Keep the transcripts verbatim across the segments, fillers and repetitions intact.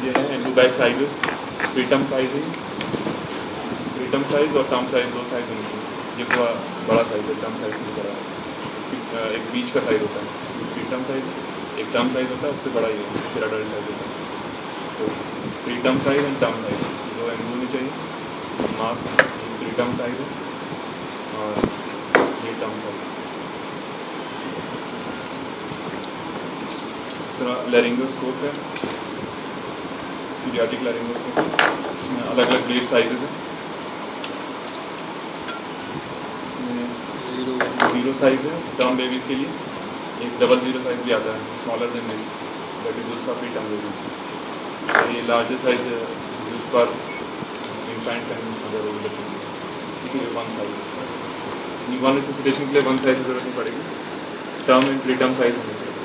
ये है and back sizes, preterm sizing, preterm size और टर्म साइज, दो साइज होनी चाहिए। ये पूरा बड़ा साइज है, टर्म साइज नहीं बड़ा है, इसकी एक बीच का साइज होता है प्रीटर्म साइज, एक टर्म साइज होता है, उससे बड़ा ही है फिर अडल्ट साइज होता है। तो preterm size and term size दो एम होनी चाहिए। मास्क प्रीटर्म साइज है और ये टर्म साइज। इस तरह लैरिंगोस्कोप है, पीडियाट्रिक लैरिंगोस्कोप, इसमें अलग अलग ब्लेड साइजेस हैं। जीरो साइज है टर्म बेबीज़ के लिए, एक डबल जीरो साइज भी आता है, smaller than this, that is used for pre term babies. ये लार्जर साइज है used for infants and other older people. ये वन साइज, न्यूबॉर्न रिससिटेशन के लिए वन साइज की जरूरत नहीं पड़ेगी, term and pre term size होनी चाहिए।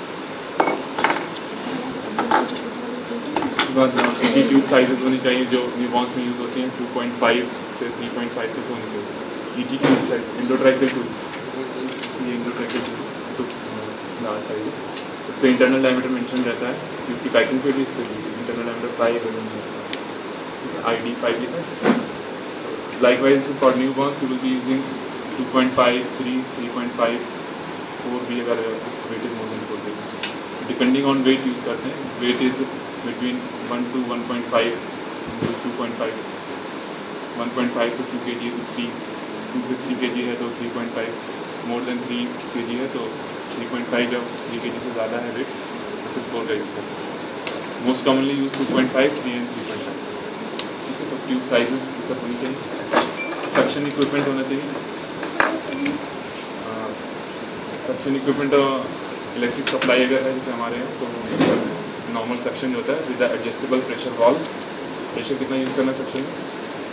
उसके बाद एटी ट्यूब साइजेस होनी चाहिए जो न्यूबॉर्न्स में यूज़ होती हैं, टू पॉइंट फाइव से थ्री पॉइंट फाइव तक होनी चाहिए। ET tube size, endotracheal tube, ये इंडोट्रैक्टल ट्यूब लार्ज साइज है। इस पर इंटरनल डायमीटर मेंशन रहता है, ट्यूब की पैकिंग पे भी इस पर इंटरनल डायमीटर फाइव है, आई डी फाइव लिखा है। Likewise for newborns you will be using two point five, three, three point five, four भी अगर weight is more than four के, डिपेंडिंग ऑन वेट यूज़ करते हैं। Weight is between one two one point five, two point five, one point five से two K G है तो three, to से three K G है तो three point five, more than three K G है तो थ्री पॉइंट फाइव, जब three K G से ज़्यादा है वेट तो फिर फोर का यूज़ कर सकते हैं। Most commonly use two point five, three and three point five. ठीक है, तो ट्यूब साइजेस ये सब होनी चाहिए। सक्शन इक्विपमेंट होना चाहिए। सक्शन इक्विपमेंट इलेक्ट्रिक सप्लाई अगर है जैसे हमारे यहाँ तो नॉर्मल सक्शन होता है with adjustable pressure valve. Pressure कितना यूज़ करना है सक्शन में?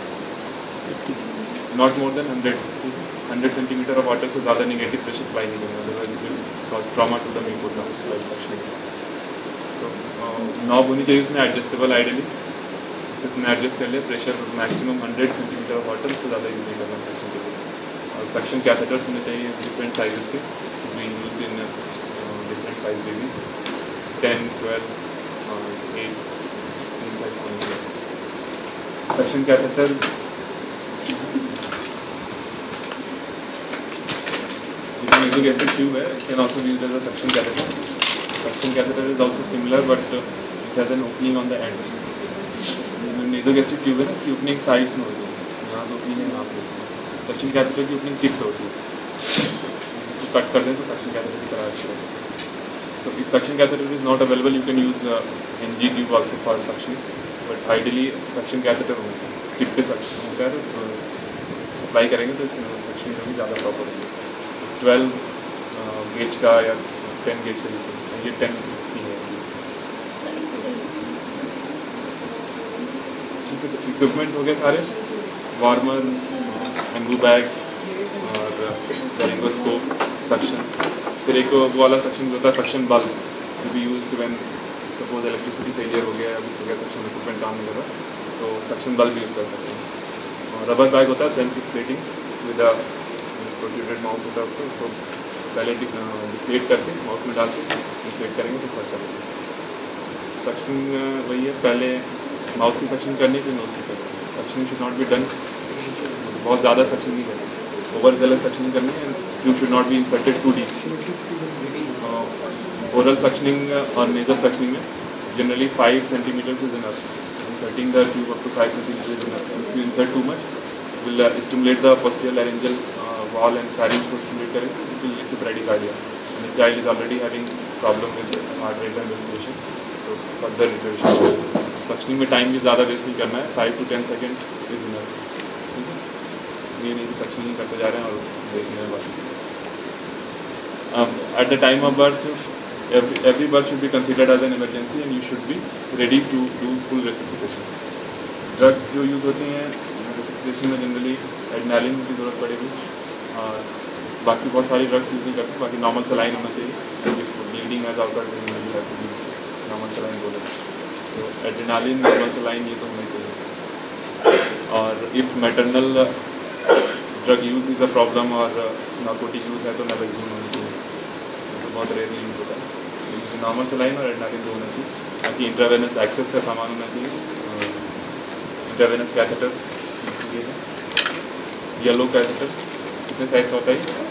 Not more than hundred, hundred centimetre of water से ज़्यादा नेगेटिव प्रेशर अप्लाई नहीं करना, otherwise it will cause trauma to the mucosa while suctioning. तो नॉब होनी चाहिए उसमें एडजस्टेबल आइडियली, इससे तुमने एडजस्ट कर लिया pressure maximum hundred centimetre of water से ज़्यादा यूज नहीं करना सक्शन के लिए। और सक्शन कैथेटर्स होने चाहिए डिफरेंट साइजेस के, being used in different size babies, ten, twelve, eight, तीन साइज होने चाहिए। सक्शन कैथेटर nasogastrid tube है, it can also be used as a suction catheter. Suction catheter is also similar but uh, it has an opening on the end. Nasogastrid tube है ना, इसकी opening sides में होती है, यहाँ तो opening है, यहाँ पे suction catheter की opening tip पे होती है, इसको कट कर दें तो suction catheter की तरह अच्छी होती है। So if suction catheter is not available, you can use uh, N G tube also for suction, but ideally suction catheter होगा, tip पे suction होता है तो apply करेंगे तो suction होगी ज़्यादा proper होगी। ट्वेल्व गेज का या टेन गेज का यूज करते हैं, ये टेन की है। ठीक है, तो इक्विपमेंट हो गए सारे, वार्मर, एम्बू बैग और लैरिंगोस्कोप, सक्शन। फिर एक वो वाला सक्शन होता है suction bulb, to be used when suppose electricity failure हो गया या कुछ हो गया, सक्शन इक्विपमेंट काम नहीं कर रहा तो सक्शन बल्ब यूज़ कर सकते हैं। और रबर बैग होता है self deflating with a protruded mouth होता है, उसको उसको पहले डिफ्लेट करके माउथ में डाल के डिफ्लेट करेंगे तो सच करेंगे। सक्शन वही है, पहले माउथ की सक्शन करनी फिर नोज की करनी। Suction should not be done, बहुत ज़्यादा सक्शन नहीं करनी, ओवर जेलस सक्शनिंग करनी है, tube should not be inserted too deep. Oral suctioning और नेजल सक्शनिंग में generally five centimetre is enough, inserting the tube up to five centimetre is enough. If you insert too much will uh, stimulate the posterior laryngeal uh, wall and pharynx को stimulate करेंगे, it will lead to bradycardia. And the child is already having problem with heart rate and respiration, so further intervention. Suctioning में time भी ज़्यादा waste नहीं करना है, five to ten seconds is enough. ठीक है, ये नहीं कि सक्शनिंग करते जा रहे हैं और देखने में बाकी। At the time of birth, every, every birth should be considered as an emergency and you should be ready to do full resuscitation. Drugs जो यूज़ होती हैं रेसिस्टेशन में जनरली एड्रेनालिन की ज़रूरत पड़ेगी और बाकी बहुत सारी ड्रग्स यूज़ नहीं करते। बाकी नॉर्मल सलाइन होना चाहिए, जिसको bleeding as out normal saline बोले तो एड्रेनालिन, नॉर्मल सलाइन ये तो होना चाहिए। और if maternal drug use is a problem और नार्कोटिक यूज़ है तो नैल्कोजेन होनी चाहिए, तो बहुत रेयरली यूज़ होता है। नॉर्मल सलाइन और एड्रेनालिन दो होना चाहिए। बाकी इंट्रावेनस एक्सेस का सामान होना चाहिए। इंट्रावेनस कैथेटर ये है, येलो कैथेटर कितने साइज का होता है?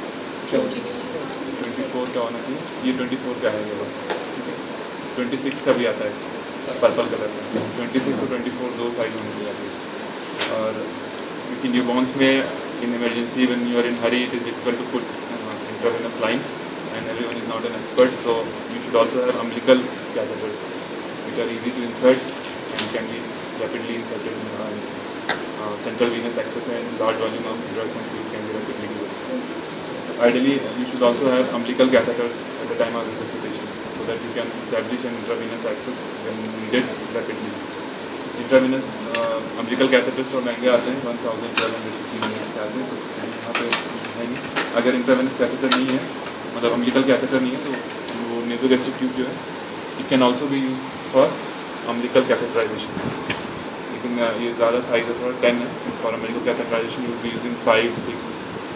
ट्वेंटी फोर का होना चाहिए, ये ट्वेंटी फोर का है ये वाला, ठीक है। ट्वेंटी सिक्स का भी आता है पर्पल कलर में, ट्वेंटी सिक्स और ट्वेंटी फोर दो साइज होने चाहिए। और क्योंकि न्यूबॉर्न्स में in emergency when you are in hurry it is difficult to put intravenous line and everyone is not an expert, so you should also have umbilical catheters which are easy to insert and can be rapidly inserted in uh, uh, central venous access and large volume of drugs and fluid can be rapidly given. Ideally, you should also have umbilical catheters at the time of resuscitation so that you can establish an intravenous access when needed rapidly. Intravenous uh, umbilical catheters तो महंगे आते हैं, one thousand twelve hundred sixteen hundred के आते हैं, तो यहाँ पे है नहीं। अगर इंट्रावेनस कैथेटर नहीं है, मतलब अम्बिलिकल कैथेटर नहीं है, तो वो नेज़ोगैस्ट्रिक ट्यूब जो है it can also be use for umbilical catheterisation. लेकिन ये ज़्यादा साइज है, थोड़ा टेन है। For umbilical catheterisation you will be using five six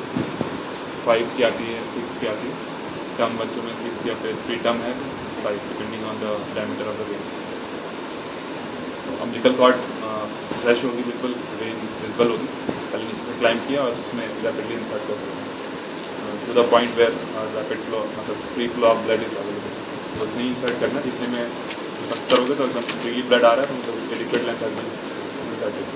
five की आती है, सिक्स की आती है। कम बच्चों में सिक्स या फिर थ्री टर्म है five, depending on the diameter of the vein. Umbilical cord fresh होगी, बिल्कुल वेन विजिबल होगी, पहले नीचे से क्लाइंब किया और उसमें रैपिडली इंसर्ट कर सकते हैं to the point where rapid flow, मतलब free flow of blood is available. तो उतनी इंसर्ट करना जितने में सब करोगे तो एकदम फ्रीली ब्लड आ रहा है, तो मतलब liquid length has been inserted.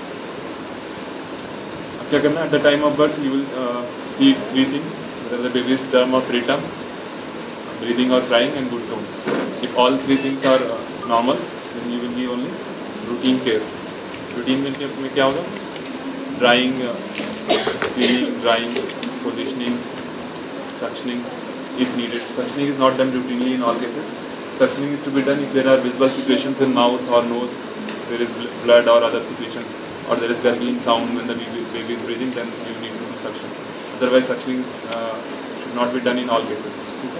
अब क्या करना है? At the time of birth you will see three things, whether the baby is term or preterm, breathing or crying, and good tones. If all three things are uh, normal, then you will give only routine care. Routine care में क्या होगा? Drying, uh, cleaning, drying, positioning, suctioning if needed. Suctioning is not done routinely in all cases. Suctioning is to be done if there are visible secretions in mouth or nose, there is blood or other secretions, or there is gurgling sound when the baby, baby is breathing, then you need to do suction. Otherwise suctioning uh, should not be done in all cases.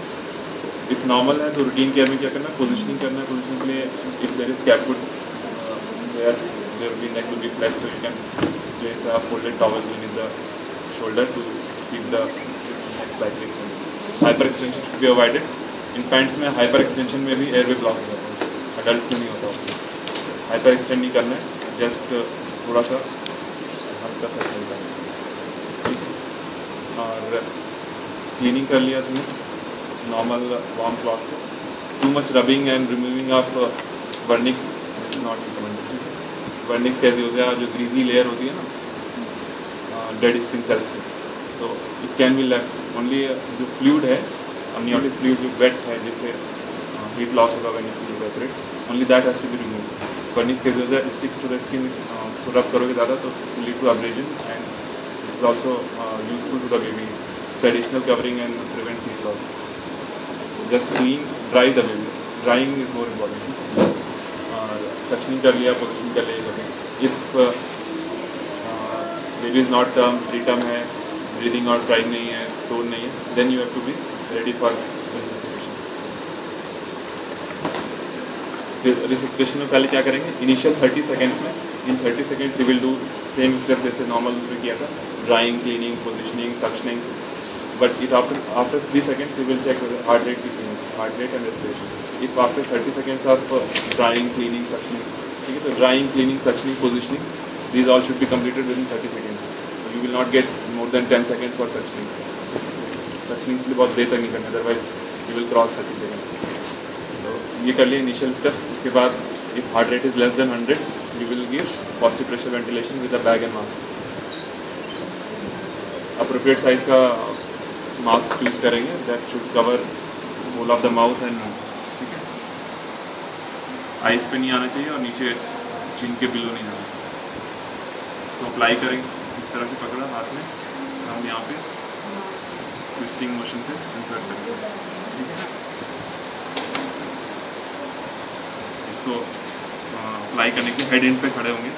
If normal है तो routine care में क्या करना है? Positioning करना है। Positioning के लिए if there is cat foot, uh, there there will be neck will be flexed, so you can place a folded towel beneath the shoulder to keep the neck slightly extended. Hyper extension should be avoided. Infants में hyper extension में भी airway block हो जाता है, adults में नहीं होता। Hyper extend नहीं करना है, just थोड़ा सा हल्का सा चलता है। और क्लीनिंग कर लिया तुमने नॉर्मल वार्म क्लॉथ से। Too much rubbing and removing of vernix is not recommended. Vernix कैसी होती है? जो ग्रीजी लेयर होती है ना डेड स्किन सेल्स की, तो it can be left only जो फ्लूइड है, अमनियोटिक फ्लूइड जो वेट है, जिससे हीट लॉस होगा when you evaporate, only that has to be removed. Vernix कैसी होता है? स्टिक्स टू द स्किन, तो रब करोगे ज़्यादा तो lead to abrasion and is also uh, useful to the baby. It's additional covering and prevents heat loss. Just clean, dry the baby. Drying is more important. Uh, suctioning कर लिया, positioning कर लिया। If uh, uh, baby is not term, preterm है, breathing और crying नहीं है, tone नहीं है, then you have to be ready for resuscitation. resuscitation में पहले क्या करेंगे? Initial thirty seconds में, in thirty seconds you will do same step जैसे normal उसमें किया था, drying, cleaning, positioning, suctioning. But if after after three seconds you will check the heart rate, heart rate and respiration. If after thirty seconds of uh, drying, cleaning, suctioning, ठीक है, तो drying, cleaning, suctioning, positioning, these all should be completed within thirty seconds. So you will not get more than ten seconds for suctioning. Suctioning इसलिए बहुत देर तक नहीं करना, otherwise you will cross thirty seconds. तो ये कर लिए initial steps. उसके बाद if heart rate is less than one hundred, you will give positive pressure ventilation with a bag and mask. Appropriate size का मास्क चूज करेंगे, that should cover whole of the mouth and nose, ठीक है। Eyes पे नहीं आना चाहिए और नीचे चिन के बिलो नहीं आना। इसको अप्लाई करेंगे, इस तरह से पकड़ा हाथ में, हम यहाँ पे ट्विस्टिंग मोशन से इंसर्ट करेंगे, ठीक है। इसको अप्लाई करने के हेड एंड पे खड़े होंगे,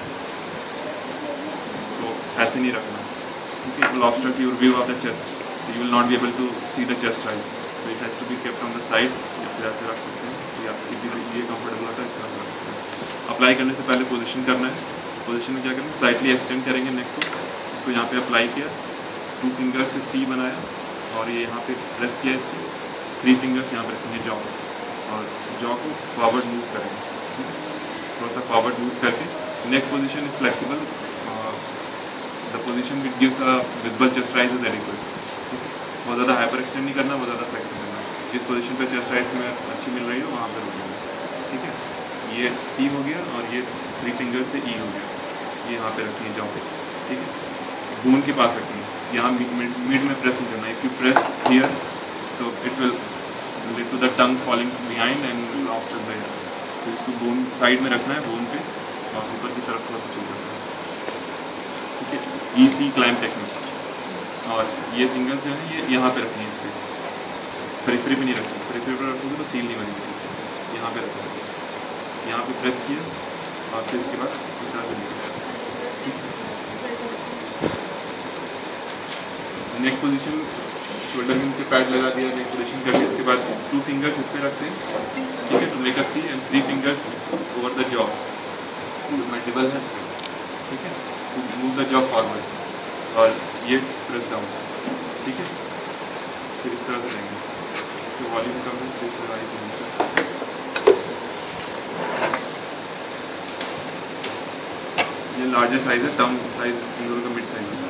इसको ऐसे नहीं रखना, ठीक है। It will obstruct your view of the chest. You will not be able to see the chest rise. So it has to be kept on the side. या फिर ऐसे रख सकते हैं, या ये कंफर्टेबल होता है इस तरह से रख सकते हैं। अप्लाई करने से पहले पोजीशन करना है। पोजीशन में क्या करेंगे? स्लाइटली एक्सटेंड करेंगे नेक को, इसको यहाँ पे अप्लाई किया, टू फिंगर से सी बनाया और ये यहाँ पे प्रेस किया इससे, थ्री फिंगर्स यहाँ पे रखेंगे जॉ, और जॉ को फॉरवर्ड मूव करेंगे, थोड़ा सा फॉरवर्ड मूव करके neck position is flexible, the position which gives a visible chest rise is adequate. बहुत ज़्यादा हाइपर एक्सटेंड नहीं करना, बहुत ज़्यादा फ्लेक्सिबल करना, जिस पोजीशन पे चेस्ट राइज में अच्छी मिल रही हो वहाँ पर रुकना। ठीक है, ये सी हो गया और ये थ्री फिंगर से ई हो गया, ये यहाँ पे रखनी है जॉ पे। ठीक है, बोन के पास रखनी है, यहाँ मिड में प्रेस नहीं करना। इफ यू प्रेस हियर तो it will lead to the tongue falling behind and obstruct the air. तो इसको बोन साइड में रखना है, बोन पे, और ऊपर की तरफ थोड़ा सा चल करना है। ठीक है, ई सी क्लाइंब टेक्निक। और ये फिंगर्स जो है ये यहाँ पे रखनी है, इस पर पेरिफेरी पे नहीं रखनी, पेरिफेरी पर रखोगे तो सील नहीं बनेगी। यहाँ पे रखना है, यहाँ पे प्रेस किया और फिर इसके बाद इस तरह से निकल। नेक पोजीशन, शोल्डर में के पैड लगा दिया, नेक पोजीशन करके इसके बाद टू फिंगर्स इस पे रखते हैं। ठीक है, to make a C and three fingers over the jaw, multiple है। ठीक है, to move the jaw forward और ये प्रेस डाउन। ठीक है, फिर इस तरह से रहेंगे। इसके वॉल्यूम कम है, स्पेस में वाली ये लार्जर साइज है, टर्म साइज इन दोनों का मिड साइज है।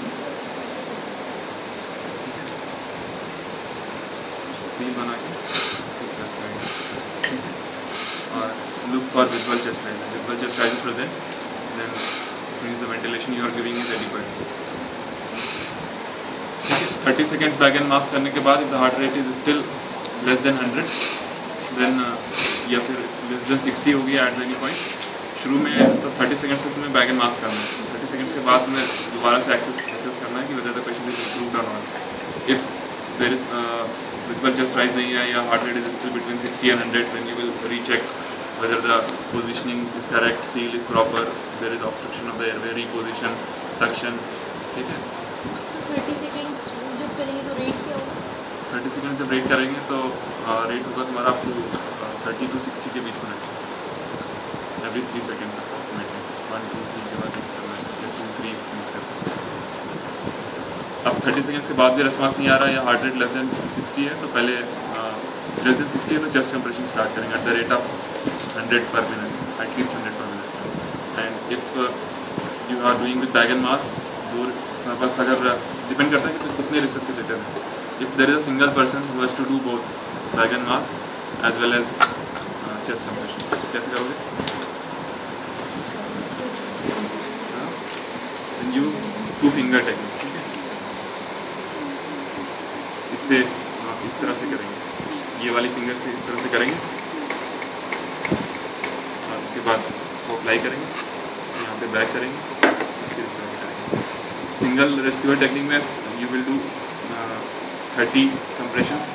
सील बना के प्रेस करेंगे और look for visual chest rise. Visual chest rise present, then means the ventilation you are giving is adequate. Thirty seconds bag and mask करने के बाद if the heart rate is still less than hundred, then या फिर less than sixty हो गया at any point शुरू में, तो थर्टी सेकेंड्स से तुम्हें बैक एंड मास्क करना है। थर्टी सेकेंड्स के बाद तुम्हें दोबारा से एक्सेस एक्सेस करना है कि whether the patient is improved और not. If there is visible chest rise नहीं है या heart rate is still between sixty and hundred, then you will recheck whether the positioning is correct, seal is proper, there is obstruction of the airway, reposition, suction. ठीक है, thirty seconds जब करेंगे तो rate क्या होगा? Thirty second जब rate करेंगे तो रेट होगा तुम्हारा आपको थर्टी टू सिक्सटी के बीच में every three seconds approximately. One two three के बाद करना है, टू थ्री स्पिन्स करना है। अब थर्टी सेकेंड्स के बाद भी रिस्पॉन्स नहीं आ रहा है या heart rate less than sixty है, तो पहले लेस देन सिक्सटी है तो चेस्ट कंप्रेशन स्टार्ट करेंगे at the rate of hundred per minute, at least hundred per minute. And if you are doing with bag and mask, दो बस अगर depend करता है कि तो कितने रिससिटेटर हैं। If there is a single person who has to do both bag and mask as well as chest compression, कैसे करोगे? Use two finger technique. ठीक है, इससे इस तरह से करेंगे, ये वाली फिंगर से इस तरह से करेंगे और उसके बाद इसको अप्लाई करेंगे, यहाँ पे बैक करेंगे, फिर इस तरह से करेंगे। सिंगल रेस्क्यूअर टेक्निक में you will do thirty compressions,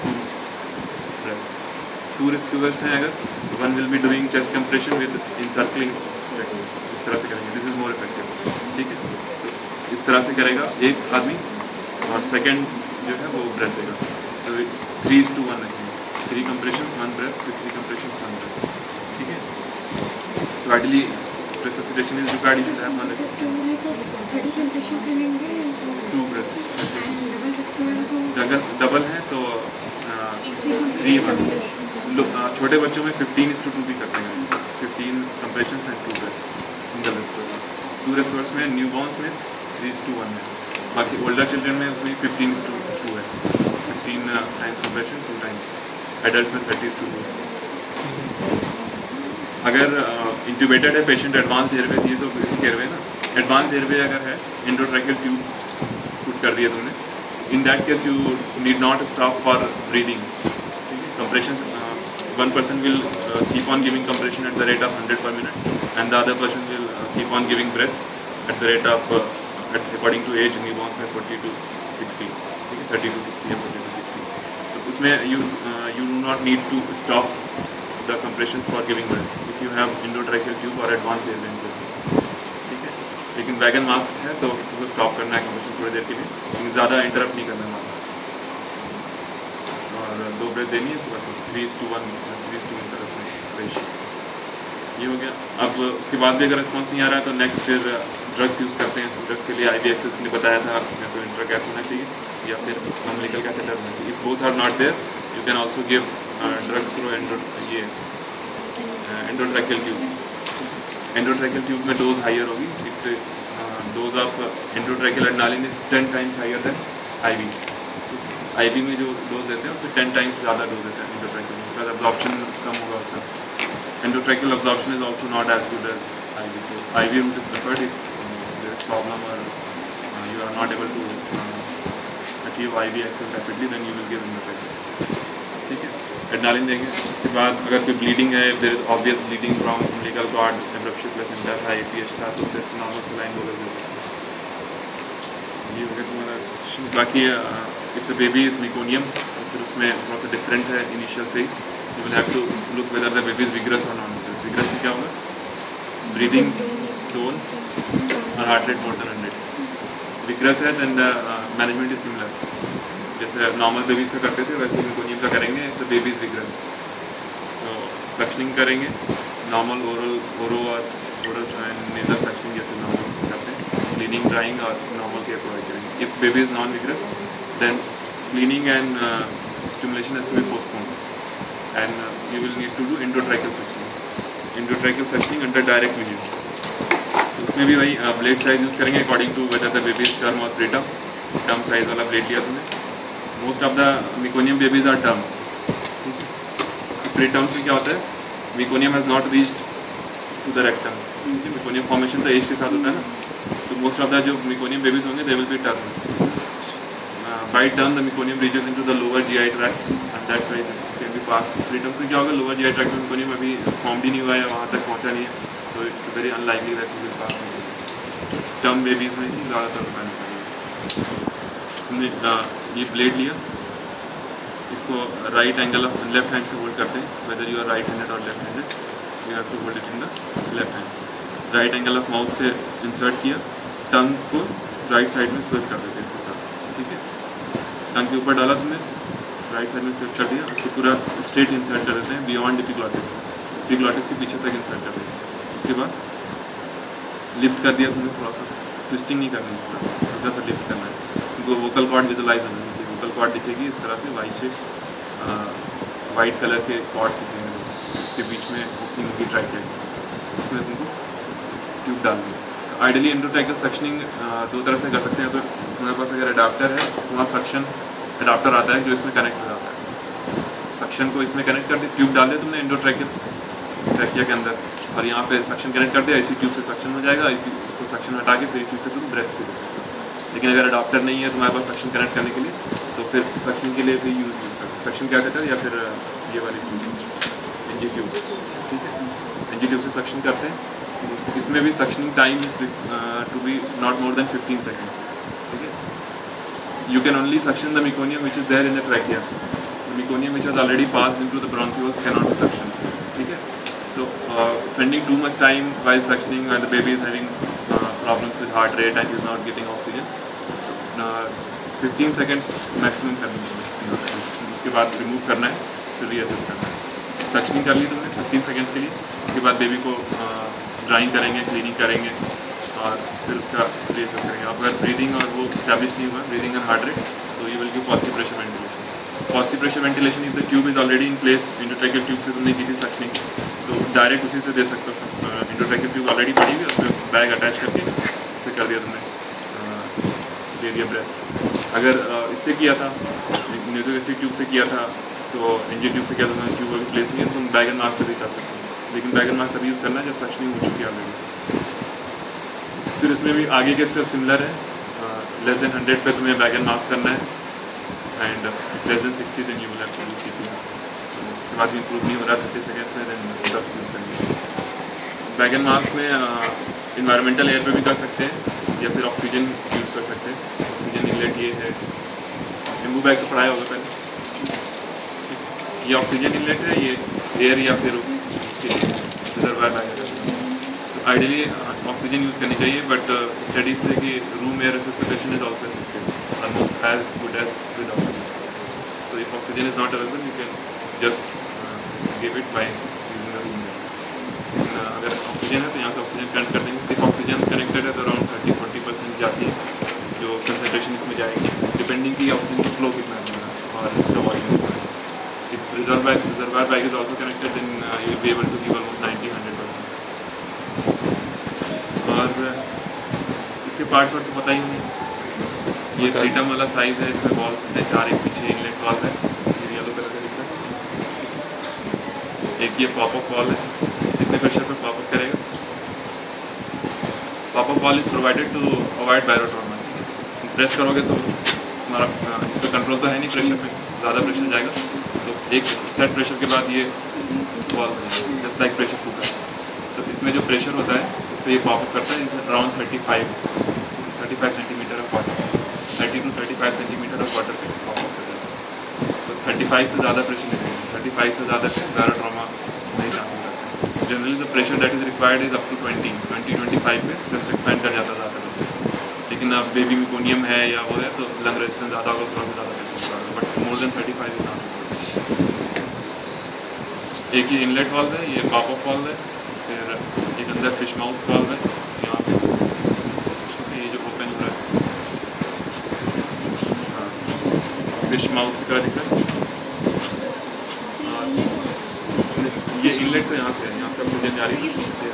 two rescuers हैं अगर, one will be doing chest compression with encircling technique. इस तरह से करेंगे, दिस इज मोर इफेक्टिव। ठीक है, तो इस तरह से करेगा एक आदमी और सेकंड जो है वो ब्रेथ देगा। तो थ्री इज टू वन रखेंगे, थ्री कंप्रेशंस वन ब्रेथ, फिर थ्री कंप्रेशंस वन ब्रेथ। ठीक है, तो ideally resuscitation is required in that one. Thirty compression करेंगे, टू ब्रेथ। डबल रेस्क्यूअर अगर डबल है तो थ्री वन। छोटे बच्चों में फिफ्टीन इज टू टू भी करते हैं, fifteen compressions and two breath single rescuer. Two rescuers में न्यू बॉर्न्स में थ्री इज टू वन है, बाकी ओल्डर चिल्ड्रन में उसमें फिफ्टीन इज टू टू है, fifteen times compression, two times. Adult में थर्टी इज टू टू है। अगर इंट्यूबेटेड है पेशेंट, एडवांस एयरवे दिए तो बेसिक एयरवे ना, एडवांस एयरवे अगर है, एंडोट्रैकियल ट्यूब पुट कर दिया तुमने, in that case you need not stop for breathing. Compression, one person will keep on giving compression at the rate of hundred per minute and the other person will keep on giving breaths at the rate of according to age, newborns में forty to sixty, ठीक है, thirty to sixty या forty to sixty. तो उसमें you you do not need to stop the compressions for giving breath if you have endotracheal tube or advanced airway infection। ठीक है, लेकिन bag and mask है तो उसको स्टॉप करना है कंप्रेशन थोड़ी देर के लिए, लेकिन ज़्यादा इंटरप्ट नहीं करना है। और दो ब्रेथ देनी है, तो three is to one, three is to interrupt ratio. ये हो गया। अब उसके बाद भी अगर रिस्पॉन्स नहीं आ रहा है तो नेक्स्ट फिर ड्रग्स यूज़ करते हैं। ड्रग्स के लिए आई वी एक्सेस ने बताया था, या तो इंट्राकैथ होना चाहिए या फिर अम्बिलिकल कैथेटर होना चाहिए। If both are not there you can also give drugs through endo ये एंडोट्रैकियल ट्यूब। एंडोट्रैकियल ट्यूब में डोज हायर होगी. It dose of endotracheal adrenaline is ten times higher than IV. IV में जो dose देते हैं उससे ten times ज़्यादा dose देते हैं एंडोट्रैकियल में, बिकॉज अब्जॉर्प्शन कम होगा उसका. Endotracheal absorption is also not as good as IV. तो IV would be preferred if there is problem और you are not able to achieve IV access rapidly, then you will give endotracheal. ठीक है, adrenaline देंगे. उसके बाद अगर कोई bleeding है, there is obvious bleeding from umbilical cord, abruption placenta था, एपीएच था, तो फिर नॉर्मल सलाइन बोल देते हैं. ये हो गया तुम्हारा. बाकी if the baby is meconium, फिर उसमें थोड़ा सा डिफरेंट है इनिशियल से ही. You will have to look whether the baby is vigorous और नॉन विग्रस. विग्रस में क्या होगा? ब्रीदिंग, टोन और heart rate more than hundred. Vigorous है then the management is similar. जैसे नॉर्मल बेबीज का करते थे वैसे मेकोनियम का करेंगे. तो बेबी इज विग्रस, तो सक्शनिंग करेंगे, नॉर्मल ओरल ओरो और ओरल एंड नेजल सक्शनिंग जैसे नॉर्मल करते हैं. क्लीनिंग, ड्राइंग और नॉर्मल केयर प्रोवाइड करेंगे. If baby is non vigorous, then cleaning and uh, stimulation has to be postponed, and uh, you will need to do endotracheal suctioning. Endotracheal suctioning under direct vision. उसमें भी वही blade size use करेंगे according to whether the baby is term और preterm. Term size वाला blade लिया तुमने. Most of the meconium babies are term. Preterm में क्या होता है? Meconium has not reached to the rectum. Meconium formation तो एज के साथ होता है ना. तो मोस्ट ऑफ द जो मेकोनियम बेबीज होंगे they will be term. By turn, the meconium reaches into the lower G I tract, and that's why it can be passed. Preterm में क्या होगा? Lower G I tract में meconium अभी formed ही नहीं हुआ है, वहाँ तक पहुँचा नहीं है, तो it's very unlikely that it will pass. Term babies में ही ज़्यादातर होता है. हमने ये ब्लेड लिया, इसको right angle of left hand से होल्ड करते हैं. Whether you are right handed और left handed, you have to hold it in the left hand. Right angle of mouth से इंसर्ट किया, टंग को राइट साइड में स्विप कर देते हैं इसके साथ. ठीक है, टंग के ऊपर डाला तुमने, राइट साइड में स्विप कर दिया, उसको पूरा स्ट्रेट इंसर्ट कर देते हैं बियॉन्ड एपिग्लॉटिस. एपिग्लॉटिस के पीछे तक इंसर्ट कर देते हैं. उसके बाद लिफ्ट कर दिया तुमने, थोड़ा सा ट्विस्टिंग नहीं करनी, थोड़ा सा हल्का सा लिफ्ट करना है. उनको वोकल कॉर्ड विजुलाइज होना चाहिए. वोकल कॉर्ड दिखेगी इस तरह से, वाइट शेप वाइट कलर के कॉर्ड्स दिखेंगे. उसके बीच में ओपनिंग होगी ट्रैकेट, उसमें तुमको ट्यूब डालनी है. आइडियली एंडोट्रैकियल सक्शनिंग दो तरह से कर सकते हैं. तो तुम्हारे पास अगर अडाप्टर है तो वहाँ सक्शन अडाप्टर आता है जो इसमें कनेक्ट हो जाता है. सक्शन को इसमें कनेक्ट कर दिया, ट्यूब डाल दिया तुमने एंडोट्रैकियल ट्रैकिया के अंदर, और यहाँ पे सक्शन कनेक्ट कर दिया. इसी ट्यूब से सक्शन हो जाएगा, इसी उसको सक्शन हटा के फिर इसी से तुम ब्रेथ्स को दे सकते हो. लेकिन अगर अडाप्टर नहीं है तुम्हारे पास सक्शन कनेक्ट करने के लिए, तो फिर सक्शन के लिए फिर यूज यूज करते हैं सक्शन कैथेटर या फिर ये वाली एनजी ट्यूब. ठीक है, एनजी ट्यूब से सक्शन करते हैं. इसमें भी suctioning time is to be not more than fifteen seconds. ठीक है, you can only suction the meconium which is there in the trachea. The meconium which has already passed into the bronchioles cannot be suctioned. ठीक है, तो uh, spending too much time while suctioning while the baby is having uh, problems with heart rate and is not getting oxygen, uh, fifteen seconds maximum करनी है. उसके बाद remove करना है, फिर रीअसेस करना है. सक्शनिंग कर ली तुमने फिफ्टीन सेकेंड्स के लिए. उसके बाद बेबी को ड्राइंग uh, करेंगे, क्लीनिंग करेंगे और फिर उसका रीअसेस करेंगे. अब अगर ब्रीदिंग और वो स्टैब्लिश नहीं हुआ, ब्रीदिंग एंड हार्ट रेट, तो you will give positive pressure ventilation. Positive pressure ventilation if the tube is already in place. Endotracheal tube से तुमने की थी सक्शनिंग, तो डायरेक्ट उसी से दे सकते हो. एंडोट्रैकियल ट्यूब ऑलरेडी पड़ी हुई, उसमें बैग अटैच करके उससे कर दिया तुमने, दे दिया ब्रेथ्स. अगर इससे किया था, नेज़ोगैस्ट्रिक ट्यूब से किया था, तो एनजी ट्यूब से किया था, ट्यूब अभी प्लेस नहीं है, तो तुम बैग एंड मास्क से भी कर सकते हो. लेकिन बैग एंड मास्क तभी यूज़ करना है जब सक्शनिंग हो चुकी है ऑलरेडी. फिर उसमें भी आगे के स्टेप सिमिलर है. लेस देन हंड्रेड पे तुम्हें बैग एंड मास्क करना है, and less than sixty then you will have to see to. उसके बाद भी इम्प्रूव नहीं हो रहा थर्टी सेकेंड्स में, देन सब यूज़ करेंगे. बैग एंड मास्क में इन्वायरमेंटल एयर पे भी कर सकते हैं या फिर ऑक्सीजन यूज़ कर सकते हैं. ऑक्सीजन इनलेट ये है, एम्बू बैग तो पढ़ाया होगा पहले. ये ऑक्सीजन इनलेट है, ये एयर या फिर रिजर्वायर बैग है. आइडियली ऑक्सीजन यूज़ करनी चाहिए, बट स्टडीज से कि room air resuscitation is also effective almost as good as with oxygen. तो if oxygen is not available, you can just give it by using the room air. अगर oxygen है तो यहाँ से ऑक्सीजन कनेक्ट कर देंगे. सिर्फ ऑक्सीजन कनेक्टेड है तो अराउंड थर्टी फोर्टी परसेंट जाती है जो कंसनट्रेशन इसमें जाएगी, डिपेंडिंग की ऑक्सीजन का फ्लो कितना है और इसका volume. If reservoir reservoir bag is also connected, then you will be able to give almost ninety hundred percent. इसके पार्ट्स वर्ड्स पता ही होंगे। ये रिटम वाला साइज है, इसमें बॉल्स होते हैं चार, एक पीछे इनलेट वाल्व है, ये येलो कलर का दिख रहा है। एक ये पॉपअप वॉल है, कितने प्रेशर पे पॉपअप करेगा। Pop up valve is provided to avoid barotrauma. Press करोगे तो हमारा इस पर कंट्रोल तो है नहीं, प्रेशर पे ज़्यादा प्रेशर जाएगा, तो एक सेट प्रेशर के बाद ये valve just like pressure cooker. तो इसमें जो प्रेशर होता है इस पर ये पॉपअप करता है। इस around thirty five thirty five centimetre of water, thirty two thirty five centimetre of water पे पॉपअप करता है। तो थर्टी फाइव से ज़्यादा प्रेशर नहीं रहेगा, थर्टी फाइव से ज़्यादा बायरोट्रॉमा नहीं चांसेस रहते हैं। Generally the pressure that is required is up to twenty twenty twenty five पे जस्ट एक्सपेंड कर जाता था। लेकिन अब बेबी मेकोनियम है या वो है तो लंग रेजिस्टेंस ज़्यादा होगा, थोड़ा सा ज़्यादा प्रेशर होगा, but more than thirty five is not. एक ये इनलेट वाल्व है, ये पॉपअप वाल्व है, फिर एक अंदर फिश माउथ वाल्व है यहाँ पे, ये जो ओपन हो रहा है फिश माउथ की तरह दिख रहा है। ये इनलेट तो यहाँ से है, यहाँ से ऑक्सीजन जा रही है,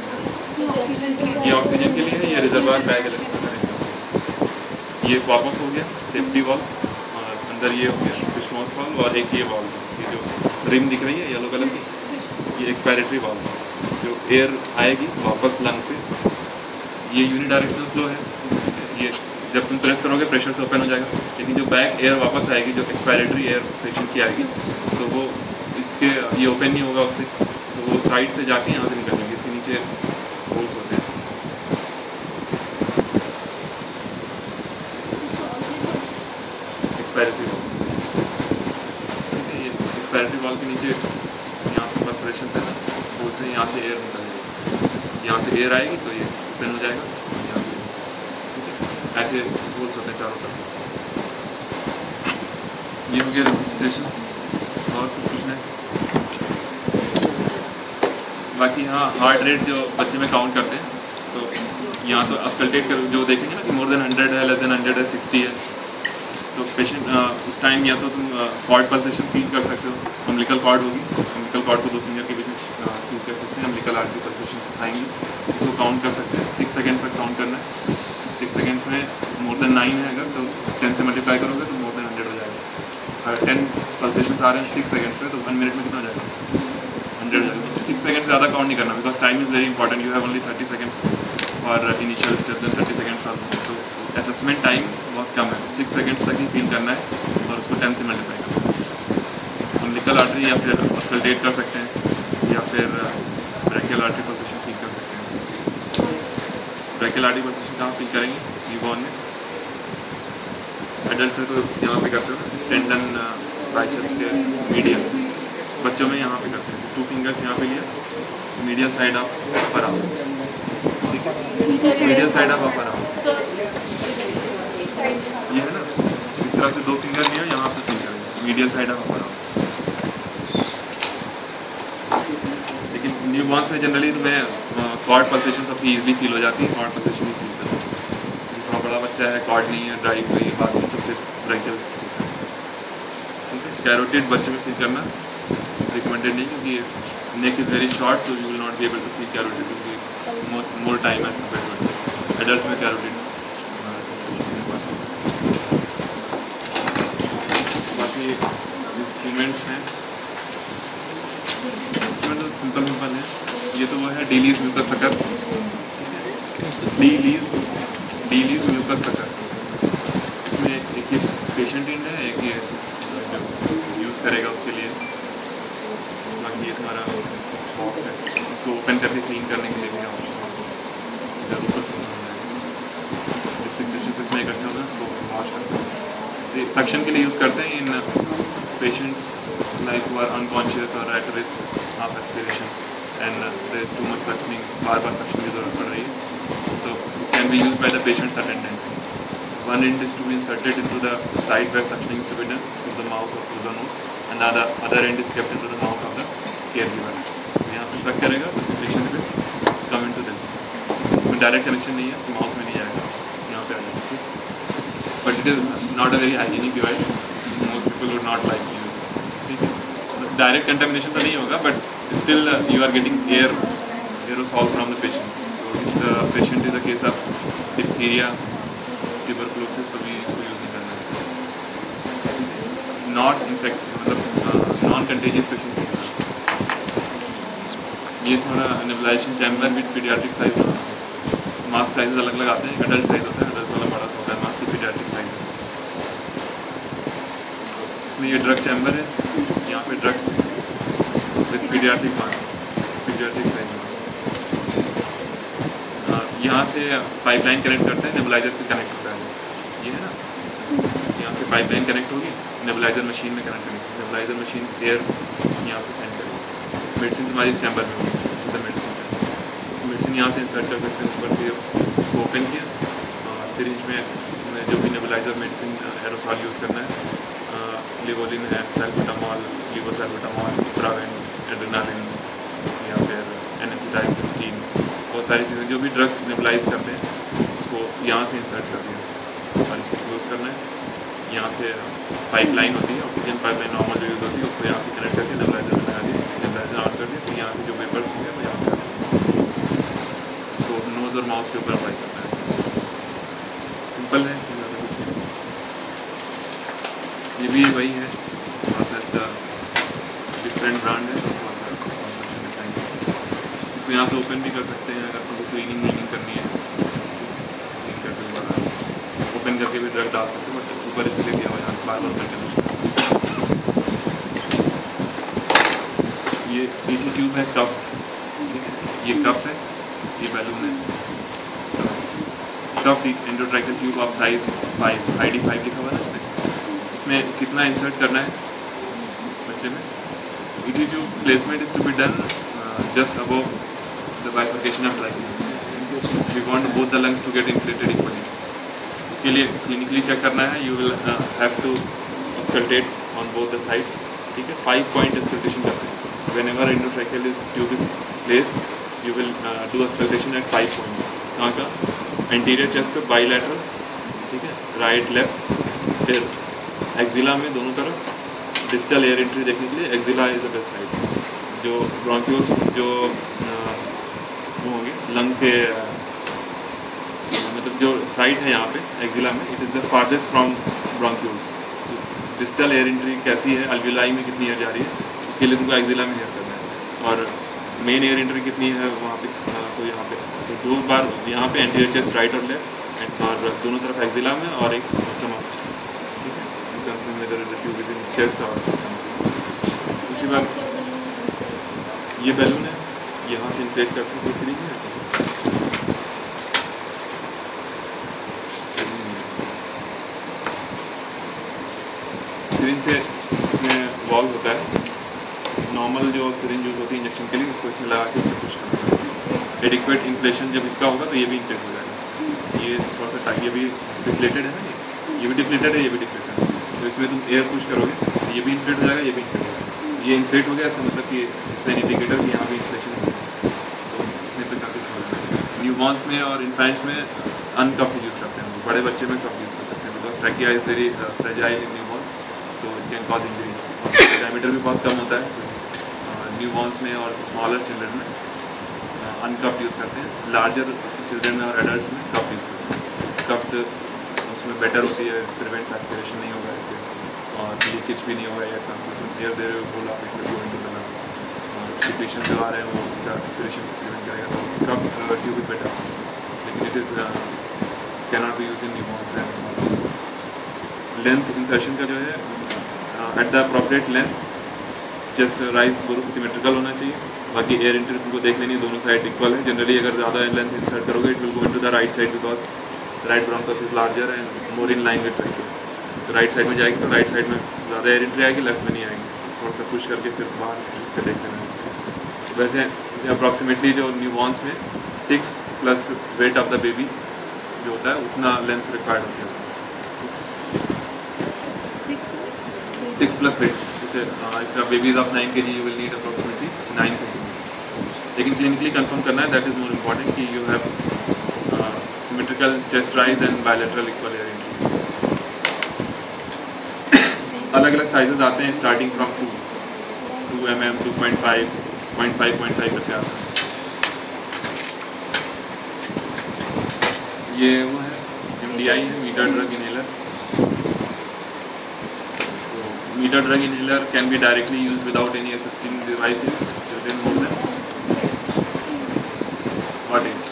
ये ऑक्सीजन के लिए है। ये रिजर्वायर बैग है, ये पॉपअप हो गया सेफ्टी वाल्व, और अंदर ये हो गया फिश माउथ वाल्व, और एक ये वाल्व, ये जो रिम दिख रही है येलो कलर की, ये एक्सपायरेटरी वाल्व है। जो एयर आएगी वापस लंग से, ये यूनिडायरेक्शनल फ्लो है। ये जब तुम प्रेस करोगे प्रेशर से ओपन हो जाएगा, लेकिन जो बैक एयर वापस आएगी, जो एक्सपायरेटरी एयर पेशेंट की आएगी, तो वो इसके ये ओपन नहीं होगा उससे, तो वो साइड से जाके यहाँ से निकलेंगे। इसके नीचे होल्स होते हैं। एक्सपायरेटरी वाल्व, ये एक्सपायरेटरी वाल्व के नीचे यहाँ पर परफोरेशन है ना, होल से यहाँ से एयर निकलेगी, यहाँ से एयर आएगी तो ये ओपन हो जाएगा, यहाँ से ठीक है। ऐसे होल्स होते हैं चारों तरफ। ये हो गया रेसिस्टेशन। और कुछ पूछना है? बाकी हाँ, हार्ट रेट जो बच्चे में काउंट करते हैं, तो यहाँ तो अस्कल्टेट कर जो देखेंगे ना कि मोर देन हंड्रेड है, लेस देन हंड्रेड है, सिक्सटी है, तो पेशेंट उस टाइम या तो तुम कॉर्ड पल्सेशन फील कर सकते हो, अम्बिलिकल कॉर्ड होगी, अम्बिलिकल कॉर्ड को दो फिंगर के बीच में फील कर सकते हैं, अम्बिलिकल आर्टरी पल्सेशन सिखाएंगे, इसको काउंट कर सकते हैं। सिक्स सेकेंड तक काउंट करना है, सिक्स सेकेंड्स में मोर देन नाइन है अगर, तो टेन से मल्टीप्लाई करोगे तो मोर देन हंड्रेड हो जाएगा। अगर टेन पल्सेशन आ रहे हैं सिक्स सेकेंड्स पे, तो वन मिनट में कितना हो जाएगा? हंड्रेड हो जाएगा। सिक्स सेकेंड ज़्यादा काउंट नहीं करना, because time is very important. You have only thirty seconds for initial step, then thirty seconds for, तो असेसमेंट टाइम बहुत कम है, सिक्स सेकेंड्स तक ही फील करना है, और उसको टेन से मल्टीप्लाई करना है। अम्बिलिकल आर्टरी या फिर अस्कल्टेट कर सकते हैं, या फिर ब्रैकियल आर्टरी पल्सेशन फील कर सकते हैं। ब्रैकियल आर्टरी पल्सेशन कहाँ फील करेंगे? न्यूबॉर्न में। एडल्ट से तो यहाँ पे करते हो, टेंडन बाइसेप्स के मीडियल। बच्चों में यहाँ पे करते हैं, टू फिंगर्स यहाँ पे लिया, medial side of upper arm, ठीक है, medial side of upper arm, ये है ना, इस तरह से दो फिंगर लिया, यहाँ पे फील करेंगे medial side of upper arm. लेकिन न्यूबॉर्न्स में जनरली तो मैं कॉर्ड पल्सेशन सबसे ईजिली फील हो जाती है, कॉर्ड पल्सेशन ही फील करती है। थोड़ा बड़ा बच्चा है, कॉर्ड नहीं है, ड्राइव हुई है बाद में, तो फिर ब्रैकियल, ठीक है। कैरोटिड बच्चों में फील करना रिकमेंडेड नहीं, क्योंकि नेक इज़ वेरी शॉर्ट, तो you will not be able to feel carotid, क्योंकि more time as compare to adults में कैरोटिड। बाकी इंस्ट्रूमेंट्स हैं, इंस्ट्रूमेंट तो सिंपल सिंपल है। ये तो वो है DeLee's mucus sucker, DeLee's DeLee's mucus sucker. इसमें एक ये पेशेंट इंड है, एक ये यूज़ करेगा उसके लिए। बाकी ये तुम्हारा बॉक्स है, इसको ओपन करके क्लीन करने के लिए भी ऑप्शन इधर ऊपर से डिस्ट्रीब्यूशन इसमें इकट्ठे होगा, इसको वॉश कर सकते हैं। सक्शन के लिए यूज़ करते हैं in patients like who are unconscious और at risk of expiration and there is too much suctioning, बार बार सक्शन की जरूरत पड़ रही है, तो can be use by the patients attendant. One end is to be inserted into the site where suctioning is to be done, through the mouth or through the nose, and the other, other end is kept into the mouth of the caregiver. यहाँ से suck करेगा, तो secretions will come into this. कोई direct connection नहीं है, इसके mouth में नहीं जाएगा, यहाँ पे आ जाएगा। But it is not a very hygienic device. Most people would not like it. ठीक है, direct contamination तो नहीं होगा, but still uh, you are getting air aerosol from the patient. So if the patient is a case of diphtheria tuberculosis तो भी इसको यूज़ नहीं करना है। नॉट इन्फेक्ट मतलब नॉन कंटेजियस पेशेंट। ये थोड़ा nebulisation chamber with paediatric size mask size अलग अलग आते हैं। एक अडल्ट साइज होता है, अडल्ट वाला बड़ा सा होता है, मास्क की पीडियाट्रिक साइज। इसमें ये ड्रग चैम्बर है, यहाँ पे drugs with paediatric mask, paediatric size mask. यहाँ से पाइपलाइन कनेक्ट करते हैं, नेबुलाइजर से कनेक्ट होता है। ये है ना, यहाँ से पाइपलाइन कनेक्ट होगी, नेबुलाइजर मशीन में कनेक्ट करेंगे, नेबुलाइजर मशीन एयर यहाँ से सेंड करेगी। मेडिसिन हमारी चैम्बर में होगी, मेडिसिन मेडिसिन यहाँ से इंसर्ट कर सकते हैं। ऊपर से उसको ओपन किया, सिरिंज में जो भी नेबुलाइजर मेडिसिन एरोसॉल यूज़ करना है, लिवोलिन है, सैल्बुटामॉल, लीवोसैल्बुटामॉल, इप्रावेन, एड्रेनालिन या फिर एनेस्टाइसिस्टीन, बहुत सारी चीज़ें जो भी ड्रग नेबुलाइज करते हैं उसको यहाँ से इंसर्ट कर दिया और इसको यूज़ करना है। यहाँ से पाइपलाइन होती है, ऑक्सीजन पाइपलाइन नॉर्मल जो यूज़ होती है, उसको यहाँ से कनेक्ट करके नेबुलाइजर में लगा दिया, नेबुलाइजर ऑन कर दिया। तो यहाँ से जो वेपर्स होंगे वो यहाँ से इसको नोज़ और माउथ के ऊपर अप्लाई करना है। सिंपल है, ये भी वही है, थोड़ा सा इसका डिफरेंट ब्रांड है, तो थोड़ा सा कॉन्सेप्शन दिखाएंगे। इसको यहाँ से ओपन भी कर सकते हैं अगर आपको क्लीनिंग वीनिंग करनी है, क्लीन करके दोबारा ओपन करके भी ड्रग डाल सकते हैं, बट ऊपर इसलिए दिया हुआ है बार बार करके। ये पीटी ट्यूब है, कप, ठीक है, ये कप है, ये बैलून है। Cuff endotracheal tube of size five, I D five लिखा हुआ है इसमें। इसमें कितना इंसर्ट करना है बच्चे में? PT tube placement is to be done just above the bifurcation of tracking. We want both the lungs to get inflated equally. इसके लिए क्लिनिकली चेक करना है, you will have to auscultate on both the sides, ठीक है। Five point auscultation करते हैं। Whenever endotracheal tube is placed you will do auscultation at five points. कहाँ का? एंटीरियर चेस्ट पे बाइलैटरल, ठीक है, राइट लेफ्ट, फिर एक्जिला में दोनों तरफ, डिस्टल एयर एंट्री देखने के लिए axilla is the best side. जो ब्रोंक्यूल्स जो वो होंगे लंग के मतलब जो साइड है यहाँ पे एक्जिला में, it is the farthest from bronchioles. Distal air entry कैसी है, अल्विलाई में कितनी एयर जा रही है, उसके लिए तुमको एक्जिला में एयर करना है। और मेन एयर एंट्री कितनी है वहाँ पे, तो यहाँ पे तो दो बार यहाँ पे एंटीरियर चेस्ट राइट और लेफ्ट, और दोनों तरफ एक्जिला में और एक स्टमक, ठीक है। चेस्ट और उसके बाद ये बैलून है, यहाँ से इन्फ्लेट करते हैं सिरिंज में, सिरिंज से इसमें वॉल्व होता है। नॉर्मल जो सिरिंज यूज़ होती है इंजेक्शन के लिए, उसको इसमें लगा के उससे पुश करना है। एडिक्वेट इन्फ्लेशन जब इसका होगा तो ये भी इन्फ्लेट हो जाएगा। ये थोड़ा सा टाइट, ये भी डिफ्लेटेड है ना, ये ये भी डिफ्लेटेड है, ये भी डिफ्लेटेड है। तो इसमें तुम एयर पुश करोगे तो ये भी इन्फ्लेट हो जाएगा, ये भी इन्फ्लेट हो जाएगा। ये इन्फ्लेट हो गया ऐसा मतलब कि एन इंडिकेटर कि यहाँ भी इन्फ्लेशन हो गया। तो इतने पे काफ़ी छोड़ है। न्यूबॉर्न्स में और इन्फेंट्स में अनकप यूज़ करते हैं, बड़े बच्चे में कप यूज़ कर सकते हैं, because trachea is very fragile in newborns, तो it can cause injury. Diameter भी बहुत कम होता है न्यूबॉर्न्स में और स्मॉलर चिल्ड्रन में अनकप यूज़ करते हैं। लार्जर चिल्ड्रन में और एडल्ट में कप यूज़ करते हैं। कप्ड उसमें बेटर होती है, प्रिवेंट्स एस्पिरेशन नहीं होगा इससे, और लीकेज भी नहीं होगा, या देर देर बोला सिचुएशन जो आ रहे हैं वो उसका एस्पिरेशन प्रिवेंट करेगा। तो कप ट्यूब इज बेटर, लेकिन it is can not be use in newborns and small. Length insertion का जो है at the appropriate length, chest rise group symmetrical होना चाहिए। बाकी एयर एंट्री तुमको देख लेनी है, दोनों साइड इक्वल है। जनरली अगर ज़्यादा लेंथ इंसर्ट करोगे it will go into the right side, because right bronchus is larger and more in line with trachea. तो राइट साइड में जाएगी तो राइट साइड में ज़्यादा एयर एंट्री आएगी, लेफ्ट में नहीं आएगी। थोड़ा सा पुश करके फिर बाहर फिर देख लेना। वैसे अप्रॉक्सीमेटली जो न्यूबॉर्न्स में six plus weight of the baby जो होता है उतना लेंथ रिक्वायर्ड होती है। सिक्स प्लस वेट, जैसे if baby is of nine K G you will need approximately nine centimetre. लेकिन क्लिनिकली कंफर्म करना है, दैट इज मोर इम्पॉर्टेंट कि you have symmetrical chest rise and bilateral equal air entry. अलग अलग sizes आते हैं starting from two two M M, two point five, point five, point five करके आता है। ये वो है एम डी आई है, meter drug inhaler. Meter drug inhaler can be directly used without any assisting device in children more than what age?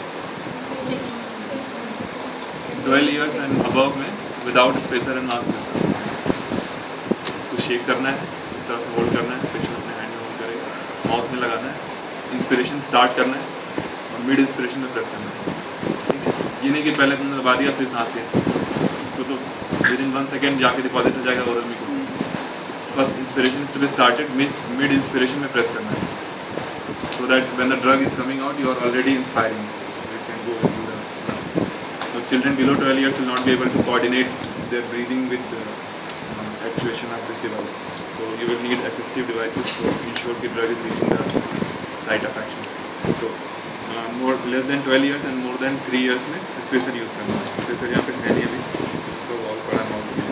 twelve years and above में without spacer and mask के साथ। इसको shake करना है, इस तरह से होल्ड करना है, पेशेंट अपने हैंड में होल्ड करेगा, माउथ में लगाना है, इंस्पिरेशन स्टार्ट करना है और मिड इंस्पिरेशन में प्रेस करना है। ठीक है, ये नहीं कि पहले तुमने दबा दिया फिर सांस लिया, इसको तो विद इन वन सेकेंड जाके डिपॉजिट हो जाएगा oral mucosa. First inspiration is to be started, mid, mid inspiration में press करना है, so that when the drug is coming out, you are already inspiring. You can go into the. So children below twelve years will not be able to coordinate their breathing with the uh, actuation of this device. So you will need assistive devices to ensure the drug is reaching the site of action. So uh, more less than twelve years and more than three years में spacer use करना है. Spacer यहाँ पे है नहीं अभी, उसको wall पड़ा माउथ में.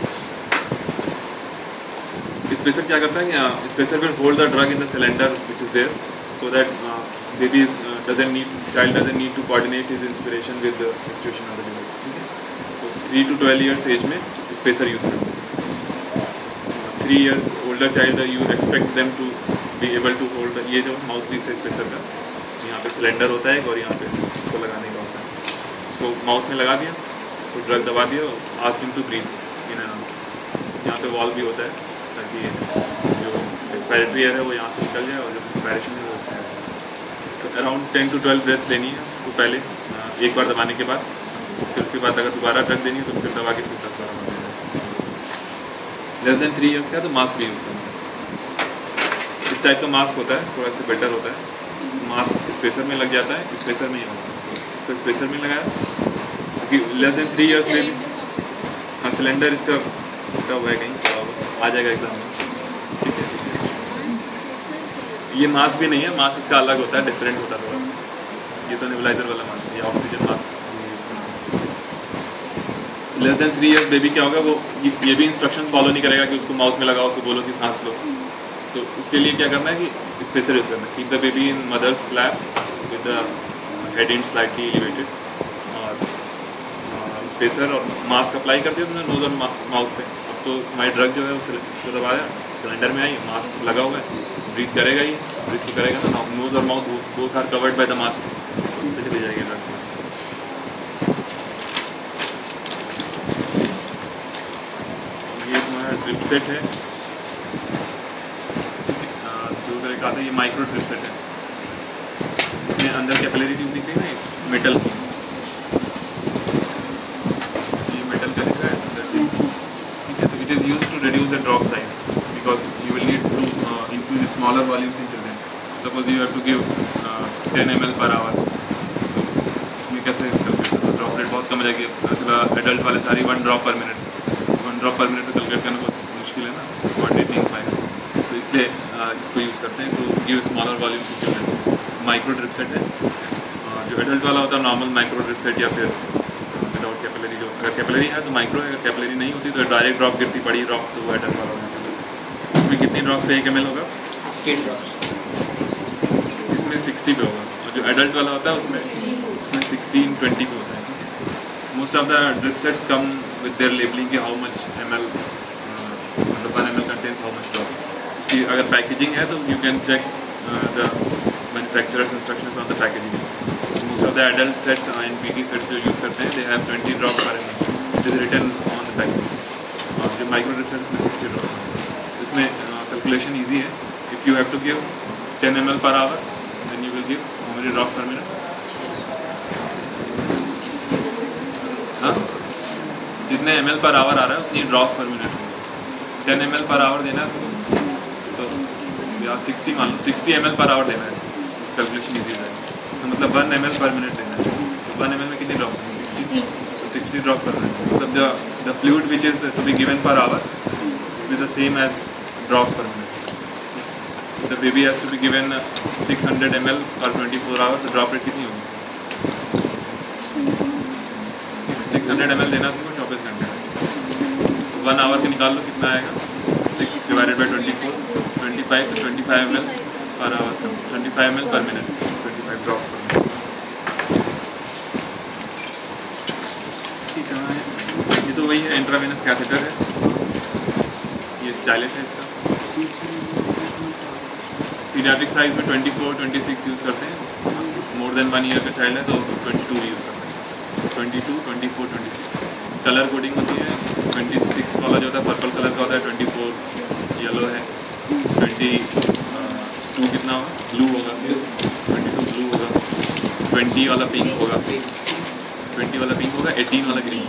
Spacer क्या करता है कि spacer will hold the drug in the cylinder which is there, so that uh, baby uh, doesn't need child doesn't need to coordinate his inspiration with the actuation of the device. ठीक है, तो three to twelve years age में spacer use करते हैं. three years older child you expect them to be able to hold the, ये जो mouth piece है spacer का, यहाँ पे सिलेंडर होता है और यहाँ पे इसको लगाने का होता है. इसको माउथ में लगा दिया, इसको ड्रग दबा दिया, ask him to breathe in and out. यहाँ पे वॉल्व भी होता है ताकि जो एक्सपायरेटरी एयर है वो यहाँ से निकल जाए और जो एक्सपायरेशन है वो उससे. तो around ten to twelve breath लेनी है उसको पहले एक बार दबाने के बाद, फिर उसके बाद अगर दोबारा ड्रग देनी है तो फिर दबा के फिर दस बार दबाना है. लेस देन थ्री इयर्स का तो मास्क भी यूज़ करना है. इस टाइप का मास्क होता है, थोड़ा सा बेटर होता है. मास्क स्पेसर में लग जाता है, स्पेसर में ही होता है. इसको स्पेसर में लगाया क्योंकि लेस देन थ्री इयर्स में भी हाँ सिलेंडर इसका का हुआ है कहीं आ जाएगा एकदम. ठीक है, ये मास्क भी नहीं है, मास्क इसका अलग होता है, डिफरेंट होता है थोड़ा. ये तो नेबुलाइजर वाला मास्क है, ये oxygen mask. Less than three years baby क्या होगा, वो ये, ये भी इंस्ट्रक्शन फॉलो नहीं करेगा कि उसको माउथ में लगाओ, उसको बोलो कि सांस लो. तो उसके लिए क्या करना है कि स्पेसर यूज़ करना है. Keep the baby in mother's lap with the head and slightly elevated और स्पेसर और मास्क अप्लाई कर दिया तुमने नोज और माउथ पे. तो हमारी ड्रग जो है उसको दबाया, सिलेंडर में आई, मास्क लगा हुआ है, ब्रीथ करेगा ही, ब्रीथ तो करेगा ना. नोज और mouth both are covered by the mask, उससे चली जाएगी ड्रग. ये तुम्हारा ड्रिप सेट है, दो तरह का आता है. ये माइक्रो ड्रिप सेट है, इसमें अंदर कैपिलरी ट्यूब दिख रही है ना मेटल की, ये मेटल का दिख रहा है अंदर. It is used to reduce the drop size because you will need to uh, infuse smaller volumes in children. Suppose you have to give uh, ten milliliters per hour. तो इसमें कैसे कैलकुलेट करो, drop rate बहुत कम हो जाएगी. Adult वाले सारी one drop per minute, one drop per minute calculate करना बहुत मुश्किल है ना, वन एट नहीं पाएगा. तो इसलिए uh, इसको यूज़ करते हैं to give smaller volumes in children. Micro drip set है. uh, जो एडल्ट वाला होता है नॉर्मल माइक्रो ड्रिप सेट या फिर विदाउट कैपिलरी. जो अगर कैपिलरी है तो माइक्रो है, अगर कैपिलरी नहीं होती तो डायरेक्ट ड्रॉप गिरती पड़ी ड्रॉप तो वो एडल्ट वाला होता है. इसमें कितनी ड्रॉप्स पे एक एम एल होगा? इसमें सिक्सटी पे होगा. और जो एडल्ट वाला होता है उसमें उसमें सिक्सटीन ट्वेंटी पे होता है. Most of the drip sets come with their labelling कि हाउ मच एम एल, मतलब one M L contains how much drops. उसकी अगर पैकेजिंग है तो you can check the manufacturer's instructions on the packaging. Most of the adult sets and P T sets जो use करते हैं they have twenty drops per ml. It is written on the packaging. और जो micro drip sets में sixty drops. इसमें calculation easy है. If you have to give ten milliliters per hour, then you will give how many drops per minute? हाँ, जितने ml per hour आ रहा है उतनी drops per minute होंगे. ten milliliters per hour देना है तो या sixty मान लो, sixty milliliters per hour देना है. Calculation easy है. तो मतलब one M L per minute लेना है. तो वन एम एल में कितनी ड्रॉप्स हैं? सिक्सटी. तो सिक्सटी ड्रॉप पर मिनट. मतलब the the fluid which is to be given per hour with the same age drop per minute. The baby has to be given six hundred M L per twenty four hour. तो drop rate कितनी होगी? Six hundred M L देना तुमको चौबीस घंटे में. One hour के निकाल लो कितना आएगा? Six divided by twenty four, twenty five तो twenty five M L per hour, twenty five M L per minute, twenty five drops per minute. इसकी कहाँ है? ये तो वही है, इंट्रावेनस कैथेटर है, ये स्टाइलिश है इसका। पीडियाट्रिक साइज में twenty four, twenty six use करते हैं, मोर देन वन ईयर का चाइल्ड है तो ट्वेंटी टू यूज़ करते हैं, twenty two, twenty four, twenty six. Colour coding होती है, ट्वेंटी सिक्स वाला जो होता है पर्पल कलर का होता है, ट्वेंटी फोर येलो है, ट्वेंटी टू कितना होगा, ब्लू होगा, ट्वेंटी टू ब्लू होगा, ट्वेंटी वाला पिंक होगा, ट्वेंटी वाला पिंक होगा, एटीन वाला ग्रीन।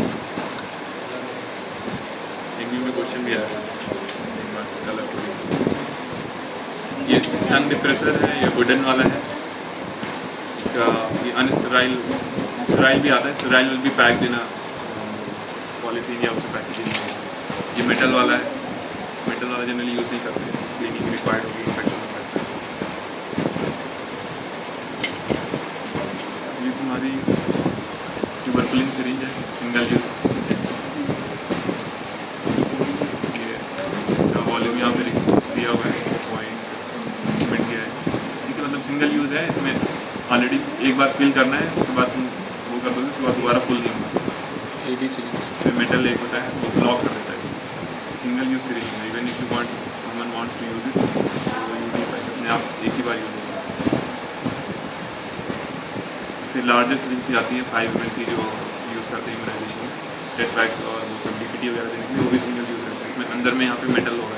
एग्जाम में क्वेश्चन भी आया एक बार कलर कोडिंग। ये टंग डिप्रेसर है, ये वुडन वाला है, इसका ये अनस्टेराइल स्टेराइल भी आता है, sterile will be packed in a polythene या उससे पैकेजिंग। ये मेटल वाला है, मेटल वाला जनरली यूज़ नहीं करते, क्लीनिंग रिक्वायर्ड होगी, इन्फेक्शन हो सकता है। ये तुम्हारी ट्यूबरकुलिन सिरिंज है, सिंगल यूज़। ये इसका वॉल्यूम यहाँ पे दिया हुआ है, पॉइंट सीमेंट किया है, ठीक है, मतलब सिंगल यूज़ है। इसमें ऑलरेडी एक बार फिल करना है, उसके बाद तुम वो कर दोगे, उसके बाद दोबारा फुल नहीं होगा। एडी सिरिंज इसमें मेटल एक होता है, वो ब्लॉक कर देता है इसको। सिंगल यूज सिरिंज है, even if you want someone wants to use it, वो यूज नहीं पाएगा, अपने आप एक ही बार यूज होगा। इससे लार्जर सिरिंज भी आती है, फाइव एम एल की जो यूज़ करते हैं इम्यूनाइजेशन में, स्टेट पैक और वो सब डी पी टी वगैरह देने के लिए, वो भी सिंगल यूज़ रहता है। इसमें अंदर में यहाँ पे मेटल होगा,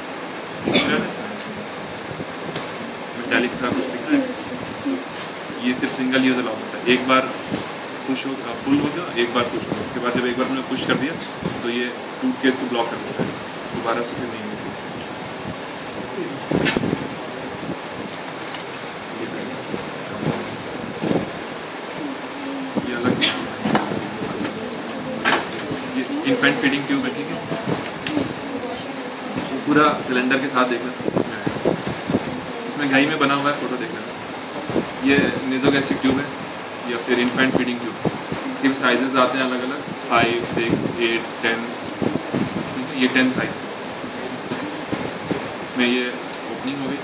मेटालिक सा कुछ दिख रहा है, ये सिर्फ सिंगल यूज़ अलाउ होता है। एक बार पुश होगा, फुल हो गया, एक बार पुश होगा, उसके बाद जब एक बार तुमने पुश कर दिया तो ये टूथ केस को ब्लॉक कर देता है, दोबारा से फिर नहीं होगी। ये अलग ये इन्फेंट फीडिंग ट्यूब है, ठीक है, पूरा सिलेंडर के साथ देखना, इसमें घाई में बना हुआ है, फोटो देखना। ये नेजोगैस्ट्रिक ट्यूब है या फिर इन्फेंट फीडिंग ट्यूब, सिर्फ साइजेस आते हैं अलग अलग, फाइव, सिक्स, एट, टेन, ये टेन साइज। इसमें ये ओपनिंग हो गई,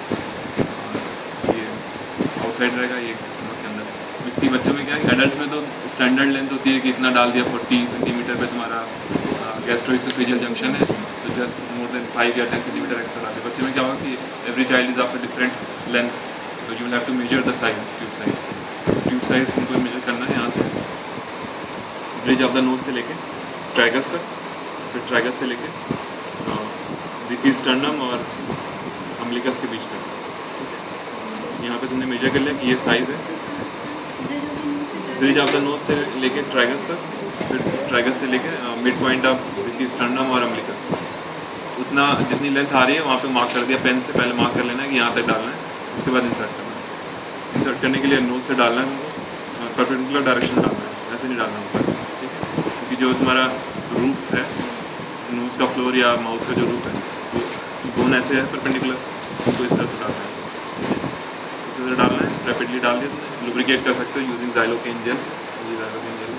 ये आउटसाइड रहेगा, ये स्टमक के अंदर। इसकी बच्चों में क्या है, एडल्ट में तो स्टैंडर्ड लेंथ होती है कि इतना डाल दिया, फोर्टी सेंटीमीटर पे तुम्हारा गैस्ट्रोइसोफेजियल जंक्शन है, तो जस्ट मोर देन फाइव या टेन सेंटीमीटर एक्स्ट्रा डाल दिया। बच्चे में क्या होगा कि every child is of a different length, तो you will have to measure the size, tube size. Tube size तुमको मेजर करना है यहाँ से ब्रिज ऑफ द नोज से लेके ट्राइगस तक, फिर ट्राइगस से लेके रिफी स्टर्नम और अम्बिलिकस के बीच तक। यहाँ पे तुमने मेजर कर लिया कि ये साइज़ है, ब्रिज ऑफ द नोज से लेके ट्राइगस तक, फिर ट्राइगस से लेके mid point of xiphisternum और अम्बिलिकस, उतना जितनी लेंथ आ रही है वहाँ पे मार्क कर दिया, पेन से पहले मार्क कर लेना है कि यहाँ तक डालना है, उसके बाद इंसर्ट करना है। इंसर्ट करने के लिए नोज से डालना है, परपेंडिकुलर डायरेक्शन में डालना है, ऐसे नहीं डालना होता, ठीक है, क्योंकि जो तुम्हारा रूफ है, नोज का फ्लोर या माउथ का जो रूफ है, वो बोन ऐसे है परपेंडिकुलर, तो इस तरह से डालना है, इस तरह से डालना है, रैपिडली डाल दिया, लुब्रिकेट कर सकते हो using xylocaine gel, xylocaine gel,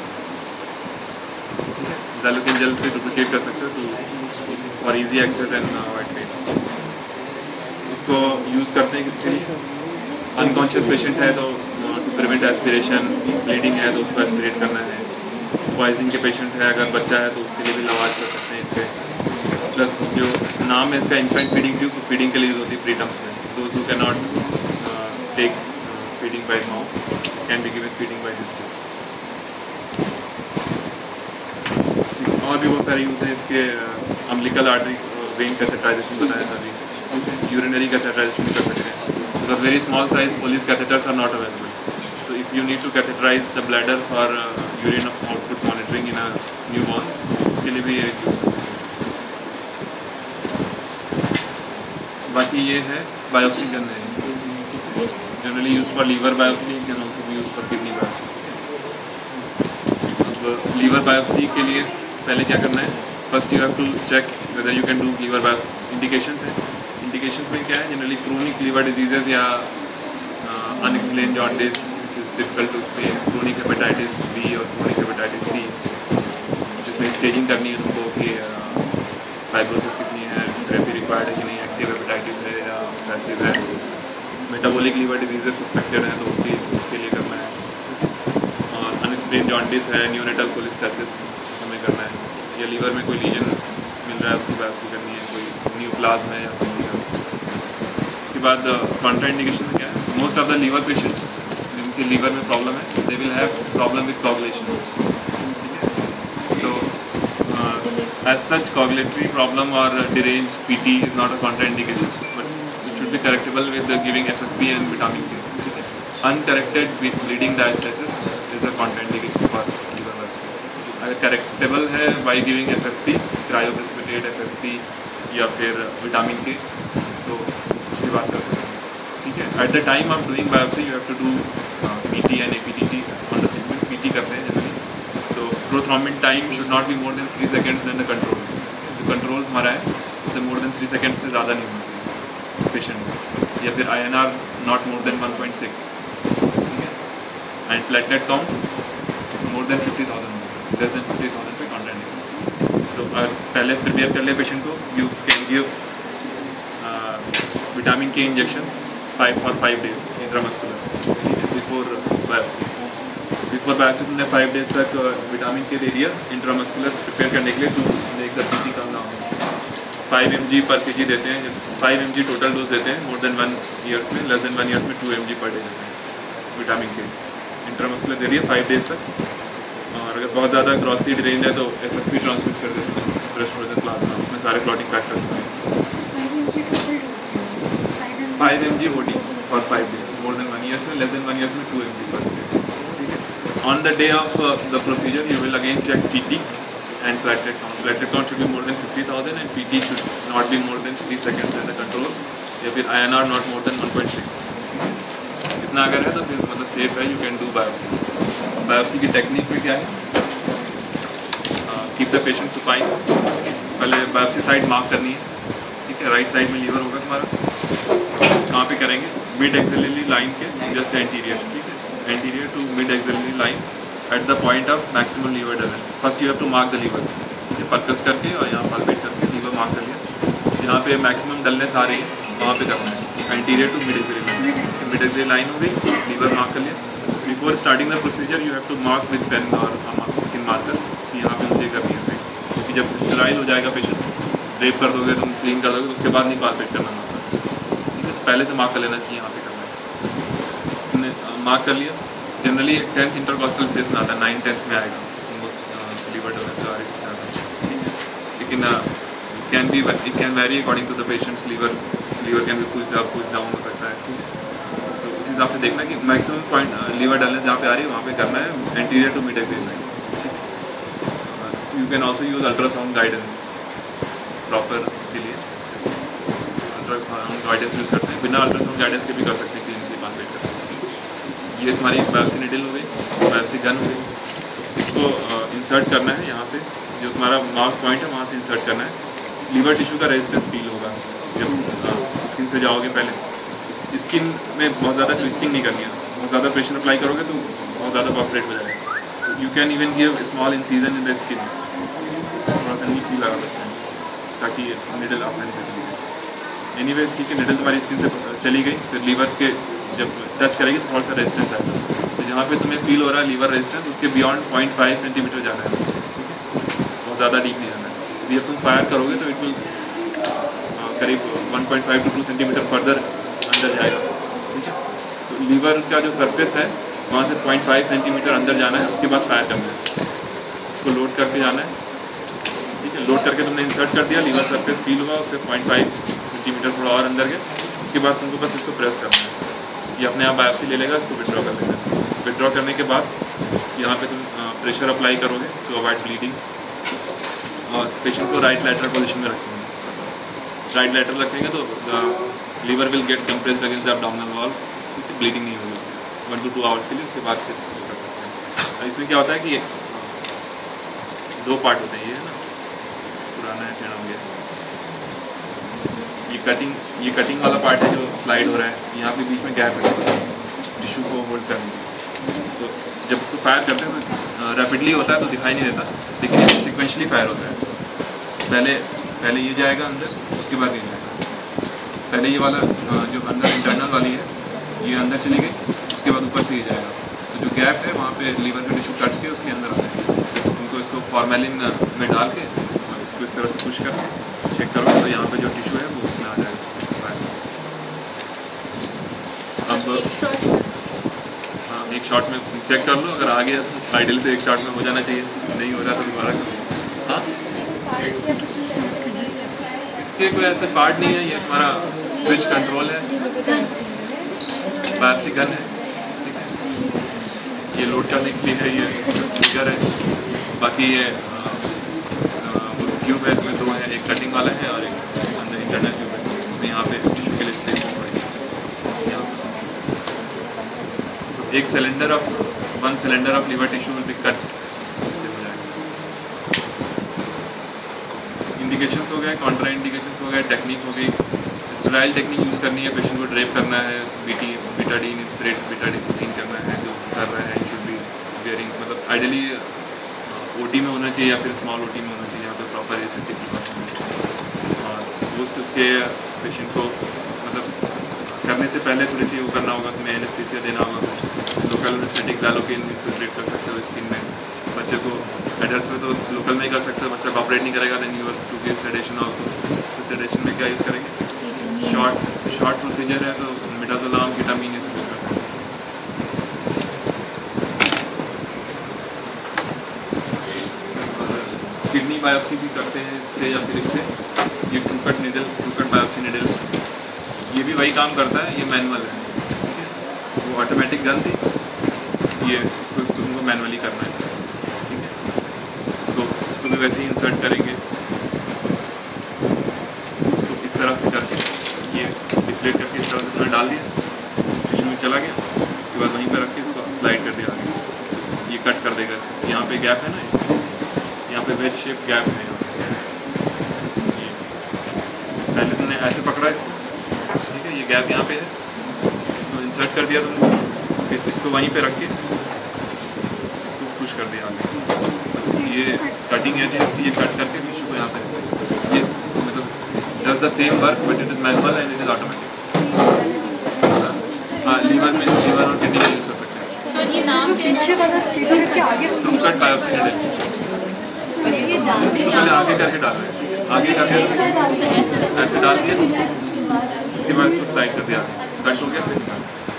ठीक है, ज़ाइलोकेन जेल से लुब्रिकेट कर सकते हो to for easy access and avoid pain. इसको यूज़ करते हैं किसके लिए, अनकॉन्शियस पेशेंट है तो टू प्रिवेंट एस्पिरेशन, ब्लीडिंग है तो उसको एस्पिरेट करना है, पॉइजनिंग के पेशेंट है अगर बच्चा है तो उसके लिए भी लवाज कर सकते हैं इससे। प्लस जो नाम है इसका इन्फेंट फीडिंग ट्यूब, फीडिंग के लिए यूज़ होती है प्री टर्म्स में, those who can not take feeding by mouth can be given feeding by this tube. और भी बहुत सारे यूज़ हैं इसके, अम्बिलिकल आर्टरी वेन कैथेटराइजेशन बताया था अभी, यूरिनरी कैथेटराइजेशन भी कर सकते हैं। The very small size Foley's catheters are not available. So if you need to catheterize the bladder for uh, urine output monitoring in a newborn, उसके लिए भी ये यूज़ करते हैं। बाकी ये है बायोप्सी करना है, generally use for liver biopsy, can also be use for kidney biopsy. अब लीवर बायोप्सी के लिए पहले क्या करना है, first you have to check whether you can do liver biopsy. Indications है, इंडिकेशंस में क्या है, जनरली क्रोनिक लीवर डिजीजेज या unexplain jaundice which is difficult to explain, chronic hepatitis B और क्रोनिक हेपेटाइटिस सी, जिसमें स्टेजिंग करनी है तुमको कि फाइब्रोसिस कितनी है, थेरेपी रिक्वायर्ड है कि नहीं, एक्टिव हेपेटाइटिस है या पैसिव है, मेटाबॉलिक लीवर डिजीजेज सस्पेक्टेड है तो उसकी उसके लिए करना है। और ब्रेन जॉन्डिस है, न्यूनेटल कोलिस्टेसिस उस समय करना है, या लीवर में कोई लीजन मिल रहा है उसकी बायोप्सी करनी है, कोई न्यूप्लाज्म है या समथिंग। उसके बाद कॉन्ट्रा इंडिकेशन में क्या है, most of the liver patients जिनके लीवर में प्रॉब्लम है they will have problem with coagulation, ठीक है। तो एज सच कोगुलेटरी प्रॉब्लम और derange PT is not a contraindication, but it should be correctable with giving F F P and vitamin K, ठीक है। Uncorrected with bleeding diathesis is a contraindication for liver biopsy. अगर correctable है by giving F F P, cryoprecipitate F F P या फिर vitamin के, तो उसकी बात कर सकते हैं, ठीक है। At the time of doing biopsy you have to do P T and A P T T on the segment, P T करते हैं जनरली। तो prothrombin time should not be more than three seconds than the control, जो control हमारा है उससे मोर than three seconds से ज़्यादा नहीं होना चाहिए पेशेंट को, या फिर I N R not more than one point six, ठीक है। And platelet count more than fifty thousand, less than fifty thousand पे कॉन्टेंट। तो अगर पहले प्रिपेयर कर ले पेशेंट को, you can give vitamin K injections five for five days intramuscular, before biopsy. Before biopsy तुमने फाइव डेज तक vitamin K दे दिया इंट्रामस्कुलर प्रिपेयर करने के लिए, to make the PT come down. Five M G per K G देते हैं, five M G total dose देते हैं मोर देन वन ईयर्स में, लेस देन वन ईयर्स में two M G per day देते हैं विटामिन के। Intramuscular दे दिया फाइव डेज तक, और अगर बहुत ज़्यादा ग्रॉसली डिरेंज है तो एफ एफ पी ट्रांसमिट कर देते हैं, फ्रेश फ्रोजन प्लाज्मा, उसमें सारे क्लॉटिंग फैक्टर्स हैं। Five M G O D for five days, more than one years में, लेस देन वन ईयर्स में two M G per day, ठीक है। On the day of the procedure you will again check P T and platelet count. Platelet count should be more than fifty thousand and P T should not be more than three seconds in the control, या फिर I N R not more than one point six. इतना अगर है तो फिर मतलब safe है, you can do biopsy. Biopsy की टेक्निक में क्या है, कीप द पेशेंट सुपाइन, पहले बायोप्सी साइड मार्क करनी है, ठीक है। राइट साइड में लीवर होगा तुम्हारा, कहाँ पे करेंगे, मिड एक्सिलरी लाइन के जस्ट एंटीरियर, ठीक है, anterior to mid axillary line at the point of maximum liver dullness. First you have to mark the liver, ये परकस करके और यहाँ पाल्पेट करके लीवर मार्क कर लिया, जहाँ पे मैक्सिमम डलनेस आ रही है वहाँ पे करना है, anterior to mid axillary line. Mid axillary line हो गई, लीवर मार्क कर लिया। Before starting the procedure you have to mark with pen और स्किन मार्कर कि यहाँ पे मुझे करनी है, क्योंकि जब स्टेराइल हो जाएगा पेशेंट, ड्रेप कर दोगे तुम, क्लीन कर दोगे, तो उसके बाद नहीं पाल्पेट करना होता, ठीक है। पहले से मार्क कर लेना चाहिए यहाँ पे करना है। तुमने मार्क कर लिया, जनरली टेंथ इंटरकॉस्टल स्टेज में आता है, नाइन टेंथ में आएगा लीवर डोनेट, ठीक है। लेकिन can be it can vary according to the patients, liver liver can be pushed up pushed down हो सकता है, ठीक है। तो उस हिसाब से देखना कि मैक्सिमम पॉइंट लीवर डलनेस जहाँ पे आ रही है वहाँ पे करना है, anterior to mid axillary line, ठीक है। You can also use ultrasound guidance proper, उसके लिए अल्ट्रासाउंड गाइडेंस यूज़ करते हैं, बिना अल्ट्रासाउंड गाइडेंस के भी कर सकते हैं क्लिनिकली पाल्पेट करते। ये तुम्हारी बायोप्सी निडल हो गई, बायोप्सी गन हो गई। इसको इंसर्ट करना है यहाँ से, जो तुम्हारा मार्क पॉइंट है वहाँ से इंसर्ट करना है। लीवर टिश्यू का रेजिस्टेंस फील होगा जब स्किन से जाओगे, पहले स्किन में बहुत ज़्यादा ट्विस्टिंग नहीं करनी है, बहुत ज़्यादा प्रेशर अप्लाई करोगे तो बहुत ज़्यादा परफरेट हो जाएगा। You can even give small incision in the skin, थोड़ा सा नीट भी लगा सकते हैं ताकि निडल आसानी से चली जाए। एनी वे, ठीक है, निडल तुम्हारी स्किन से चली गई, फिर लीवर के जब टच करेगी तो थोड़ा सा रेजिस्टेंस आएगा, तो जहाँ पे तुम्हें फील हो रहा है लीवर रेजिस्टेंस, उसके बियॉन्ड पॉइंट फाइव सेंटीमीटर जाना है, ठीक है, बहुत ज़्यादा डीप नहीं जाना है। जब तुम फायर करोगे तो इट विल करीब one point five to two centimetre further अंदर जाएगा, ठीक है। तो लीवर का जो सरफेस है वहाँ से पॉइंट फाइव सेंटीमीटर अंदर जाना है, उसके बाद फायर करना है, उसको लोड करके जाना है, ठीक है। लोड करके तुमने इंसर्ट कर दिया, लीवर सरफेस फील हुआ, उससे पॉइंट फाइव सेंटीमीटर थोड़ा और अंदर गया, उसके बाद तुमको बस इसको प्रेस करना है, ये अपने आप बायोप्सी ले लेगा, इसको विड्रॉ कर देना। विड्रॉ करने के बाद यहाँ पे तुम प्रेशर अप्लाई करोगे टू अवॉइड ब्लीडिंग, और पेशेंट को राइट लैटरल पोजीशन में रखेंगे। राइट लैटरल रखेंगे तो liver will get compressed against the abdominal wall, bleeding नहीं होगी उससे वन टू टू आवर्स के लिए, उसके बाद फिर कर सकते हैं। इसमें क्या होता है कि दो पार्ट होते हैं, ये है ना, पुराना है टेढ़ा हो गया, ये कटिंग ये कटिंग वाला पार्ट है जो स्लाइड हो रहा है, यहाँ पे बीच में गैप है टिश्यू को होल्ड करने के। तो जब इसको फायर करते हैं तो रैपिडली होता है तो दिखाई नहीं देता, लेकिन ये सिक्वेंशली फायर होता है। पहले पहले ये जाएगा अंदर, उसके बाद ये जाएगा। पहले ये वाला जो अंदर इंटरनल वाली है ये अंदर चली गई, उसके बाद ऊपर से ये जाएगा। तो जो गैप है वहाँ पे लीवर का टिश्यू काट के उसके अंदर आता है, उनको इसको फॉर्मेलिन में डाल के इसको इस तरह से पुश कर चेक करो तो यहाँ पे जो टिश्यू है वो उसमें आ जाएगा। अब हाँ एक शॉट में चेक कर लो, अगर आ गया तो आइडियल तो एक शॉट में हो जाना चाहिए, नहीं हो रहा तो दोबारा करो। हाँ इसके कोई ऐसा पार्ट नहीं है, ये हमारा स्विच कंट्रोल है, बायोप्सी गन है, ठीक है, ये लोड करने के लिए है, ये फिगर है, बाकी ये वो ट्यूब है, इसमें दो है, एक कटिंग वाला है और एक अंदर इंटरनल ट्यूब है, इसमें यहाँ पे टिश्यू के लिए स्पेस है थोड़ी सी। तो एक cylinder of one cylinder of liver tissue will be cut, इससे हो जाएगा। इंडिकेशंस हो गए, कॉन्ट्रा इंडिकेशंस हो गए, टेक्निक हो गई। स्टेराइल टेक्निक यूज़ करनी है, पेशेंट को ड्रेप करना है, BT betadine spread betadine fifteen करना है, जो कर रहा है शुड बी वेयरिंग, मतलब आइडियली ओटी में होना चाहिए या फिर स्मॉल ओटी में होना चाहिए, यहाँ पे प्रॉपर एसेप्टिक प्रिकॉशन। और पोस्ट उसके पेशेंट को मतलब करने से पहले थोड़ी सी वो करना होगा, तुम्हें एनेस्थीसिया देना होगा, लोकल एनेस्थेटिक ज़ैलोकेन इन्फिल्ट्रेट कर सकते हो स्किन में। बच्चे को एडल्ट में तो लोकल में ही कर सकते हो, बच्चा कॉपरेट नहीं करेगा then you are to give sedation also. तो सेडेशन में क्या यूज़ करेंगे, शॉर्ट शॉर्ट प्रोसीजर है तो मिडाजोलाम विटामिन ये सब यूज़ कर सकते हैं। किडनी बायोप्सी भी करते हैं इससे या फिर इससे, ये Trucut needle Trucut biopsy needle, ये भी वही काम करता है, ये मैनुअल है, ठीक है, वो ऑटोमेटिक गन थी, ये इसको इसको तुमको मैनुअली करना है, ठीक है, इसको इसको भी वैसे ही इंसर्ट करेंगे, इसको इस तरह से करके ये डिफ्लेट करके इस तरह से तुमने डाल दिया, टिश्यू में चला गया, उसके बाद वहीं पर रख के इसको स्लाइड कर दिया आगे, ये कट कर देगा इसको। यहाँ पे गैप है ना, यहाँ पे वेज शेप गैप है, पहले तुमने ऐसे पकड़ा इसको, ठीक है, ये गैप यहाँ पे है, इसको इंसर्ट कर दिया तुमने, फिर इसको वहीं पे रख के इसको पुश कर दिया आगे, ये कटिंग है इसकी, ये कट करके टिश्यू को यहाँ पे, ये मतलब does the same work but it is manual and it is automatic. हाँ लीवर में लीवर और किडनी का यूज़ कर सकते हैं। तो ये नाम पीछे वाला स्टेटमेंट के आगे टू कट बायोप्सी निडल, पहले आगे करके डाल रहे हैं, आगे करके ऐसे डाल दिया, उसके बाद इसको स्लाइड कर दिया, कट हो गया, फिर निकाल।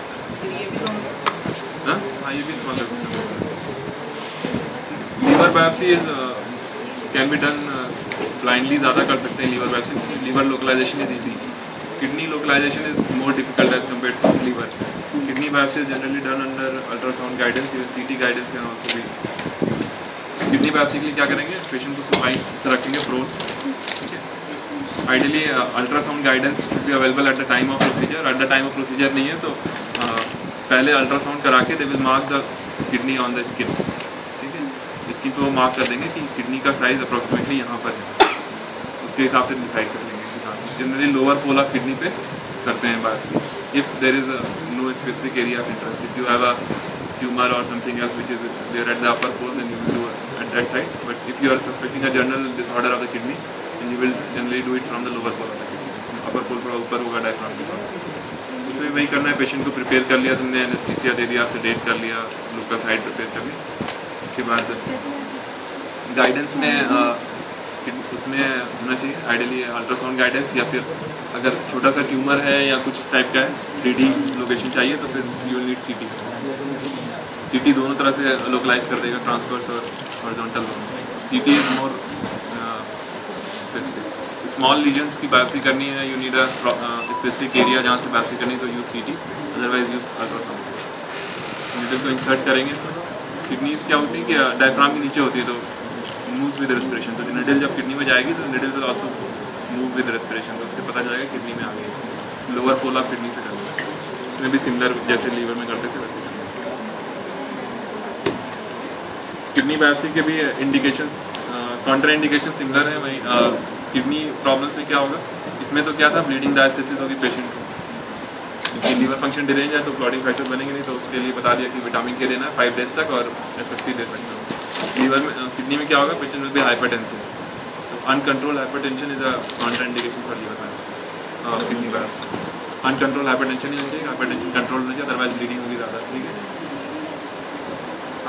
हाँ हाँ ये भी इस्तेमाल कर सकते हैं। Liver biopsy is can be done blindly, ज़्यादा कर सकते हैं liver biopsy, liver localization is easy, kidney localization is more difficult as compare to liver. Kidney biopsy is generally done under ultrasound guidance, even CT guidance can also be. Kidney biopsy के लिए क्या करेंगे, patient को सफाई से रखेंगे prone, ठीक है, ideally ultrasound guidance should be available at the time of procedure, at the time of procedure नहीं है तो uh, पहले अल्ट्रासाउंड करा के they will mark the kidney on the skin, ठीक है, स्किन पे वो मार्क कर देंगे कि किडनी का साइज अप्रॉक्सीमेटली यहाँ पर है, उसके हिसाब से डिसाइड कर लेंगे कि हाँ, generally lower pole of kidney पे करते हैं biopsy if there is no specific area of interest, if you have a tumor or something else which is there at the upper pole, then you will do at that side, but if you are suspecting a general disorder of the kidney then you will generally do it from the lower pole of the kidney, upper pole थोड़ा ऊपर होगा diaphragm के पास, उसमें वही करना है, patient को prepare कर लिया तुमने, एनेस्थीसिया दे दिया, सेडेट कर लिया, लोकल साइड प्रिपेयर कर लिया, उसके बाद गाइडेंस में आ, उसमें होना चाहिए आइडियली अल्ट्रासाउंड गाइडेंस, या फिर अगर छोटा सा ट्यूमर है या कुछ इस टाइप का है, थ्री डी लोकेशन चाहिए तो फिर यू विल नीड सीटी, सीटी दोनों तरह से लोकलाइज कर देगा, ट्रांसवर्स और हॉरिजॉन्टल दोनों। CT is more specific, small lesions की बायोप्सी करनी है, you need a specific area जहाँ से बायोप्सी करनी है तो use CT, otherwise use ultrasound. Needle को इंसर्ट करेंगे इसमें, किडनीज क्या होती है कि डायफ्राम के नीचे होती है तो मूव्स विद रेस्पिरेशन, तो नीडल जब किडनी में जाएगी तो needle will also move with respiration, तो उससे पता चलेगा किडनी में आ गई, लोअर पोल ऑफ किडनी से करना है, इसमें भी सिमिलर जैसे लीवर में करते थे वैसे। किडनी बायोप्सी के भी इंडिकेशंस, कॉन्ट्रा इंडिकेशन सिमिलर है, वही किडनी प्रॉब्लम्स में क्या होगा, इसमें तो क्या था, ब्लीडिंग डायस्टेसिस होगी पेशेंट को, क्योंकि लीवर फंक्शन डिरेंज है तो क्लॉटिंग फैक्टर बनेंगे नहीं, तो उसके लिए बता दिया कि विटामिन के देना है फाइव डेज तक और एफ एफ टी दे सकते हो। लीवर में किडनी में क्या होगा, पेशेंट विल बी हाइपरटेंसिव, तो uncontrol hypertension is a contraindication for liver kidney biopsy. Uncontrol hypertension नहीं होनी चाहिए, हाइपरटेंशन कंट्रोल होना चाहिए, अदरवाइज ब्लीडिंग होगी ज़्यादा, ठीक है।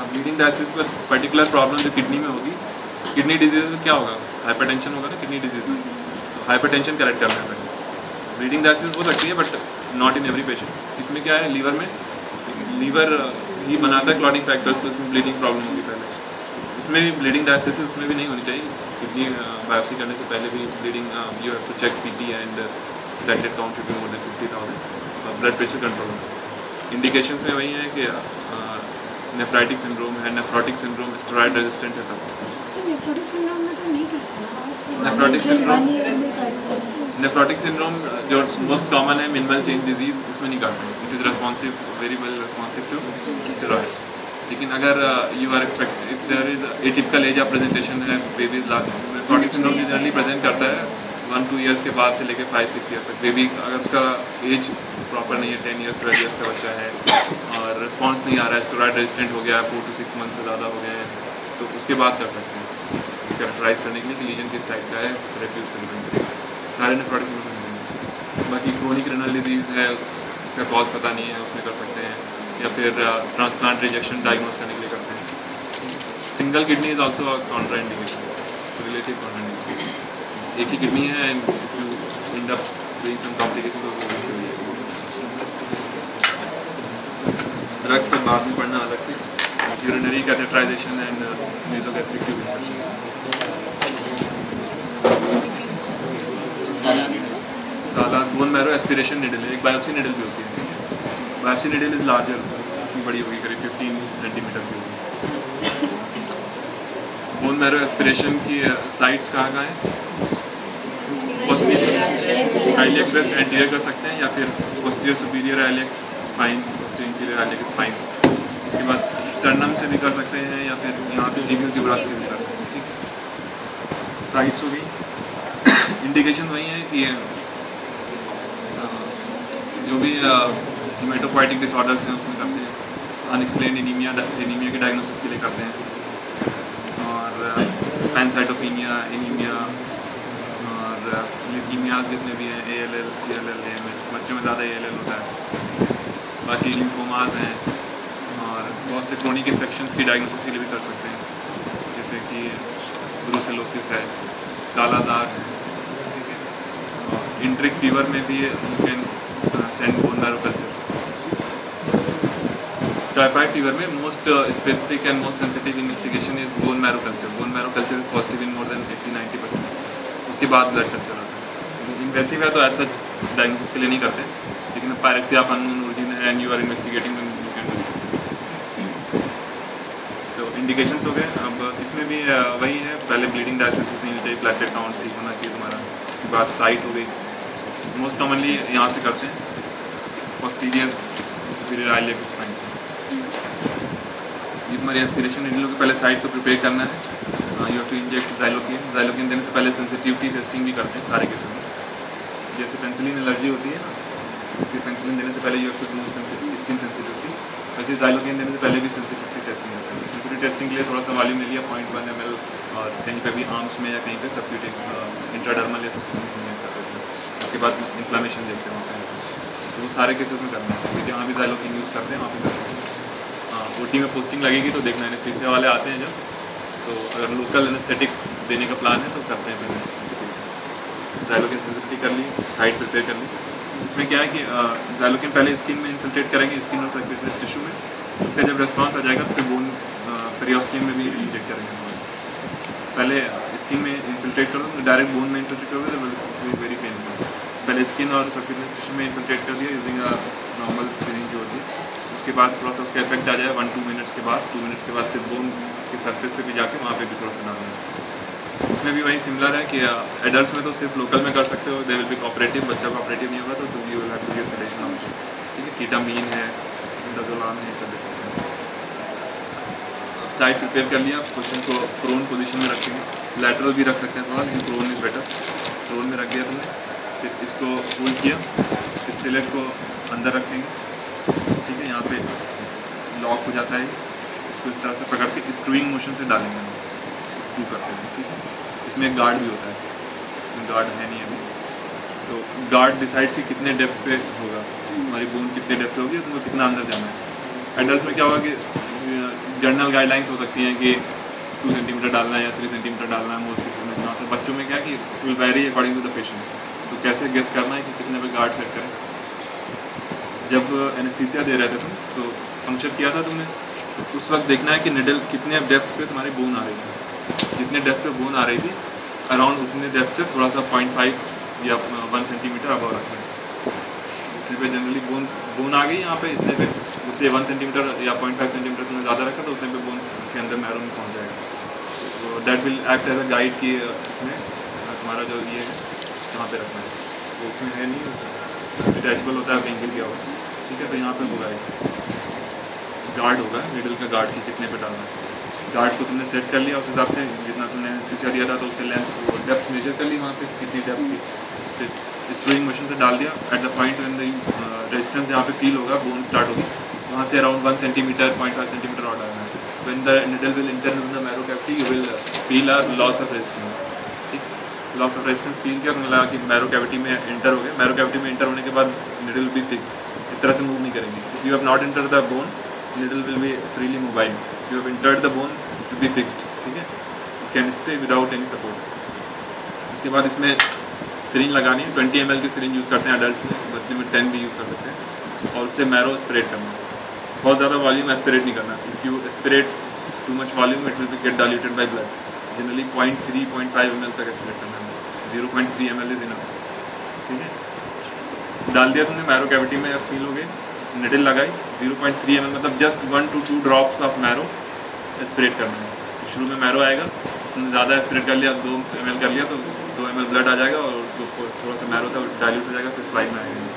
ब्लीडिंग डायलिसिस पर पर्टिकुलर प्रॉब्लम जो किडनी में होगी, किडनी डिजीज में क्या होगा, हाइपरटेंशन होगा ना किडनी डिजीज में, तो हाइपरटेंशन करेक्ट करना है पहले। ब्लीडिंग डायलिसिस हो सकती है but not in every patient. इसमें क्या है, लीवर में लीवर ही बनाता है क्लॉटिंग फैक्टर्स, तो इसमें ब्लीडिंग प्रॉब्लम होगी पहले। इसमें भी ब्लीडिंग डायलिसिस उसमें भी नहीं होनी चाहिए। किडनी बायोप्सी करने से पहले भी bleeding you have to check PT and platelet count should be more than fifty thousand, blood pressure control होगा। इंडिकेशंस में वही है कि नेफ्राइटिक सिंड्रोम है, नेफ्रोटिक सिंड्रोम स्टेरॉइड रेजिस्टेंट है तब। नेफ्रोटिक सिंड्रोम में तो नहीं करते। नेफ्रोटिक सिंड्रोम नेफ्रोटिक सिंड्रोम जो मोस्ट कॉमन है, मिनिमल चेंज डिजीज, उसमें नहीं करते। It is responsive, very well responsive to steroids. लेकिन अगर you are expect if there is atypical age of presentation है, baby nephrotic syndrome generally present करता है वन टू ईयर्स के बाद से लेकर फाइव सिक्स ईयर्स तक। बेबी अगर उसका एज प्रॉपर नहीं है, टेन ईयर्स ट्वेल्व ईयर्स का बच्चा है और रिस्पॉन्स नहीं आ रहा है, स्टेरॉइड रेजिस्टेंट हो गया है, फोर टू सिक्स मंथ से ज़्यादा हो गए हैं, तो उसके बाद कर सकते हैं कैरेक्टराइज करने के लिए कि लीजन किस टाइप का है, थेरेपी उस पर डिपेंड करेगी। सारे नेफ्रोटिक सिंड्रोम में। बाकी क्रोनिक रेनल डिजीज़ है, उसका कॉज पता नहीं है, उसमें कर सकते हैं, या फिर ट्रांसप्लांट रिजेक्शन डायग्नोस करने के लिए करते हैं। Single kidney is also counter indication, relative counter indication. एक ही किडनी है and you end up doing some complications of drugs से बाद में पढ़ना अलग से, urinary catheterization and nasogastric tube infection. साला बोन मैरो एस्पिरेशन निडल है, एक बायोप्सी निडल भी होती है। बायोप्सी निडल इज लार्जर, इतनी बड़ी होगी, करीब फिफ्टीन सेंटीमीटर की होगी। बोन मैरो एस्पिरेशन की साइट्स कहाँ कहाँ हैं? पोस्टीरियर आइलियक ब्रेस्ट एंटीरियर कर सकते हैं, या फिर posterior superior iliac spine, posterior inferior iliac spine. उसके बाद स्टर्नम से भी कर सकते हैं, या फिर यहाँ पे टिबियल ट्यूबरस से भी कर सकते हैं। ठीक है, साइट्स हो गई। इंडिकेशन वही है कि जो भी हेमेटोपोइटिक डिसऑर्डर्स हैं उसमें करते हैं, अनएक्सप्लेन्ड एनीमिया एनीमिया के डायग्नोसिस के लिए करते हैं, और पैनसाइटोपिनिया, एनीमिया और ल्यूकीमियाज जितने भी हैं, A L L, C L L, A M L, बच्चों में ज़्यादा ए एल एल होता है। बाकी लिम्फोमाज हैं और बहुत से क्रोनिक इन्फेक्शंस की डायग्नोसिस के लिए भी कर सकते हैं, जैसे कि ब्रूसेलोसिस है, काला दाग है, ठीक है। और इंट्रिक फीवर में भी you send bone marrow culture. Typhoid fever में most specific and most sensitive investigation is bone marrow culture. Bone marrow culture is positive in more than eighty ninety percent. उसके बाद ब्लड कल्चर आता है। Invasive है तो as सच diagnosis के लिए नहीं करते, लेकिन पायरेक्सिया ऑफ अननोन ओरिजिन है and you are investigating, you can do. तो इंडिकेशंस हो गए। अब इसमें भी वही है, पहले ब्लीडिंग डायलिसिस नहीं होनी चाहिए, प्लेटलेट काउंट ठीक होना चाहिए तुम्हारा। उसके बाद साइट हो गई, मोस्ट कॉमनली यहाँ से करते हैं, पोस्टीरियर सुपीरियर आइलियक स्पाइन। ये तुम्हारी एस्पिरेशन निडल के पहले साइट को प्रिपेयर करना है। You have to inject xylocaine. Xylocaine देने से पहले सेंसिटिविटी टेस्टिंग भी करते हैं सारे केसेस में। जैसे पेंसिलिन एलर्जी होती है ना, फिर पेंसिलिन देने से पहले you have to do skin sensitivity, वैसे ज़ाइलोकिन देने से पहले भी सेंसिटिविटी टेस्टिंग करते हैं। सेंसिटिविटी टेस्टिंग के लिए थोड़ा सा वॉल्यूम ले लिया, पॉइंट वन एम एल, और कहीं पर भी आर्म्स में या कहीं पर सबक्यूटेनियस इंट्राडर्मल या सबक्यूटेनियस इंजेक्ट करते हैं। उसके बाद इन्फ्लामेशन देखते हैं वहाँ पर, तो वो सारे केसेस में करना है। क्योंकि जहाँ भी ज़ाइलोकिन यूज़ करते हैं वहाँ पर करते हैं। हाँ, ओ टी में पोस्टिंग लगेगी तो देखना, एनेस्थीसिया वाले आते हैं जब, तो अगर लोकल एनेस्थेटिक देने का प्लान है तो करते हैं पहले। ज़ाइलोकिन सेंसिटिविटी कर ली, साइट प्रिपेयर कर ली। इसमें क्या है कि ज़ाइलोकिन पहले स्किन में इन्फिल्ट्रेट करेंगे, स्किन और सर्कुलेटरी टिश्यू में। उसका जब रिस्पॉन्स आ जाएगा फिर बोन पेरियोस्टियम में भी इंजेक्ट करेंगे। पहले स्किन में इन्फिल्ट्रेट करो, डायरेक्ट बोन में इन्फिल्ट्रेट करोगे तो वेरी पेनफुल। पहले स्किन और सर्कुलेटरी टिश्यू में इन्फिल्ट्रेट कर दिया यूजिंग नॉर्मल सिरिंज जो होती है। उसके बाद थोड़ा सा उसका इफेक्ट आ जाए वन टू मिनट्स के बाद, टू मिनट्स के बाद फिर बोन के सरफेस पे भी जाके वहाँ पे भी थोड़ा सा डालना है। उसमें भी वही सिमिलर है कि एडल्ट्स में तो सिर्फ लोकल में कर सकते हो, दे विल बी कोऑपरेटिव। बच्चा कोऑपरेटिव नहीं होगा तो you will have to give sedation also, ठीक है। कीटामीन है, डाज़ोलाम है, ये सब दे सकते हैं। साइड प्रिपेयर कर लिया, क्वेश्चन को प्रोन पोजीशन में रखेंगे, लैटरल भी रख सकते हैं थोड़ा, लेकिन प्रोन इज बेटर। प्रोन में रख दिया तुमने, फिर इसको होल्ड किया, स्टिलेट को अंदर रखेंगे, ठीक है। यहाँ पे लॉक हो जाता है, इसको इस तरह से पकड़ के स्क्रूइंग मोशन से डालेंगे, स्क्रू करते हैं, ठीक है। इसमें एक गार्ड भी होता है, गार्ड है नहीं अभी, तो गार्ड डिसाइड से कितने डेप्थ पे होगा, हमारी बोन कितने डेप्थ पे होगी, तुमको कितना अंदर जाना है। एडल्ट में क्या होगा कि जनरल गाइडलाइंस हो सकती हैं कि टू सेंटीमीटर डालना है या थ्री सेंटीमीटर डालना है मोस्ट केसेस में। तो बच्चों में क्या कि it will vary according to the patient. तो कैसे गेस करना है कि कितने पे गार्ड सेट करें। जब एनेस्थीसिया दे रहे थे तुम तो फंक्शन किया था तुमने, तो उस वक्त देखना है कि निडल कितने डेप्थ पे तुम्हारी बोन आ रही थी। जितने डेप्थ पे बोन आ रही थी अराउंड उतने डेप्थ से थोड़ा सा पॉइंट फाइव या वन सेंटीमीटर अबव रखना है। इतने पे जनरली बोन बोन आ गई यहाँ पे इतने पे, उससे वन सेंटीमीटर या पॉइंट फाइव सेंटीमीटर तुमने ज़्यादा रखा तो उतने पे बोन के अंदर मैरो में पहुँच जाएगा। तो that will act as a guide कि इसमें तुम्हारा जो ये है कहाँ पे रखना है। तो इसमें है नहीं अटैचबल होता है कहीं पे किया होगा, ठीक है। तो यहाँ पे होगा गार्ड होगा, निडल का गार्ड की कितने पे डालना है। गार्ड को तुमने सेट कर लिया, उस हिसाब से जितना तुमने एनेस्थीसिया दिया था तो उससे लेंथ डेप्थ मेजर कर ली वहाँ पे कितनी डेप्थ थी, फिर स्क्रूइंग मशीन से डाल दिया। At the point when the resistance जहाँ पे फील होगा बोन स्टार्ट होगी वहाँ से around one centimetre point five centimetre और डालना है। When the needle will enter in the marrow cavity you will feel a loss of resistance, ठीक। लॉस ऑफ रेजिस्टेंस फील किया, तुम्हें लगा कि मैरो कैविटी में एंटर हो गया। मैरो कैविटी में एंटर होने के बाद निडल विल बी फिक्स्ड, इस तरह से मूव नहीं करेंगे। If you have not enter the bone needle will be freely mobile, if you have entered the bone will be fixed, ठीक है। Can stay without any support. उसके बाद इसमें सिरिंज लगानी है, ट्वेंटी एम एल की सिरिंज यूज़ करते हैं अडल्ट में, बच्चे में टेन भी यूज़ कर सकते हैं। और उससे मैरो एस्पिरेट करना है, बहुत ज़्यादा वॉल्यूम एस्पिरेट नहीं करना। If you aspirate too much volume it will be get diluted by blood. Generally point three point five M L तक एस्पिरेट करना है, zero point three M L is enough, ठीक है। डाल दिया तुमने मैरो कैविटी में, अब फील हो गए, निडल लगाई, zero point three M L मतलब just one to two drops of marrow aspirate करना है। शुरू में मैरो आएगा, तुमने ज़्यादा एस्पिरेट कर लिया, दो एम एल कर लिया तो दो एम एल ब्लड आ जाएगा और जो थोड़ा सा मैरो था डाइल्यूट हो जाएगा, फिर स्लाइड में आएगा।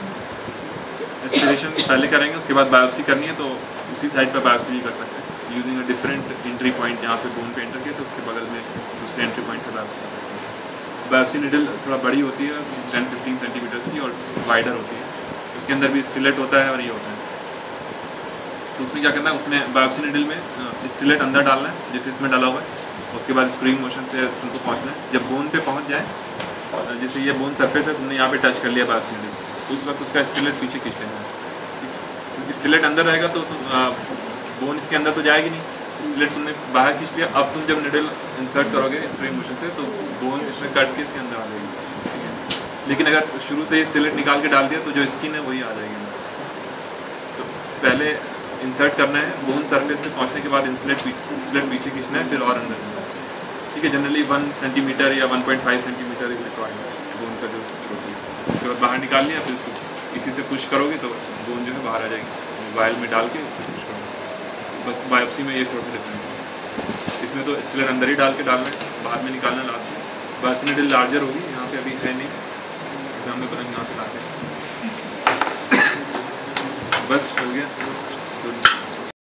एस्पिरेशन पहले करेंगे, उसके बाद बायोप्सी करनी है तो उसी साइड पर बायोप्सी भी कर सकते हैं using a different entry point. जहाँ पे बोन पे एंटर किया तो उसके बगल में दूसरे एंट्री पॉइंट से बायोप्सी कर सकते हैं। बायोप्सी निडल थोड़ा बड़ी होती है, टेन फिफ्टीन सेंटीमीटर्स की और वाइडर होती है, उसके अंदर भी स्टिलेट होता है और ये होता है। तो उसमें क्या करना है, उसमें बायोप्सी निडल में स्टिलेट अंदर डालना है जैसे इसमें डाला हुआ है, उसके बाद स्प्रिंग मोशन से उनको पहुंचना है। जब बोन पे पहुंच जाए, जैसे ये बोन सरफेस है तुमने यहाँ पे टच कर लिया बायोप्सी निडल, तो उस वक्त उसका स्टिलेट पीछे खींच लेना है, क्योंकि स्टिलेट अंदर रहेगा तो, तो बोन इसके अंदर तो जाएगी नहीं, स्टिलेट तुमने बाहर खींच लिया। अब तुम जब निडल इंसर्ट करोगे स्प्रिंग मोशन से तो बोन इसमें कट के इसके अंदर आ जाएगी। लेकिन अगर शुरू से ही स्टिलेट निकाल के डाल दिया तो जो स्किन है वही आ जाएगी। तो पहले इंसर्ट करना है, बोन सरफेस पे पहुंचने के बाद इंसलेट स्टिलेट पीछे खींचना है, फिर और अंदर, ठीक है। Generally one centimetre or one point five centimetre is required bone का जो छोटी है। उसके बाद बाहर निकाल लिया, फिर उसको इसी से पुश करोगे तो बोन जो है बाहर आ जाएगी, वायल में डाल के उससे पुश करोगे। बस बायोप्सी में ये थोड़ा सा डिफरेंट है, इसमें तो स्टिलेट अंदर ही डाल के डालना है, बाहर में निकालना लास्ट में। बायोप्सी निडल लार्जर होगी, यहाँ पे अभी है नहीं, एग्जाम में बना यहाँ से लाते हैं। बस हो गया।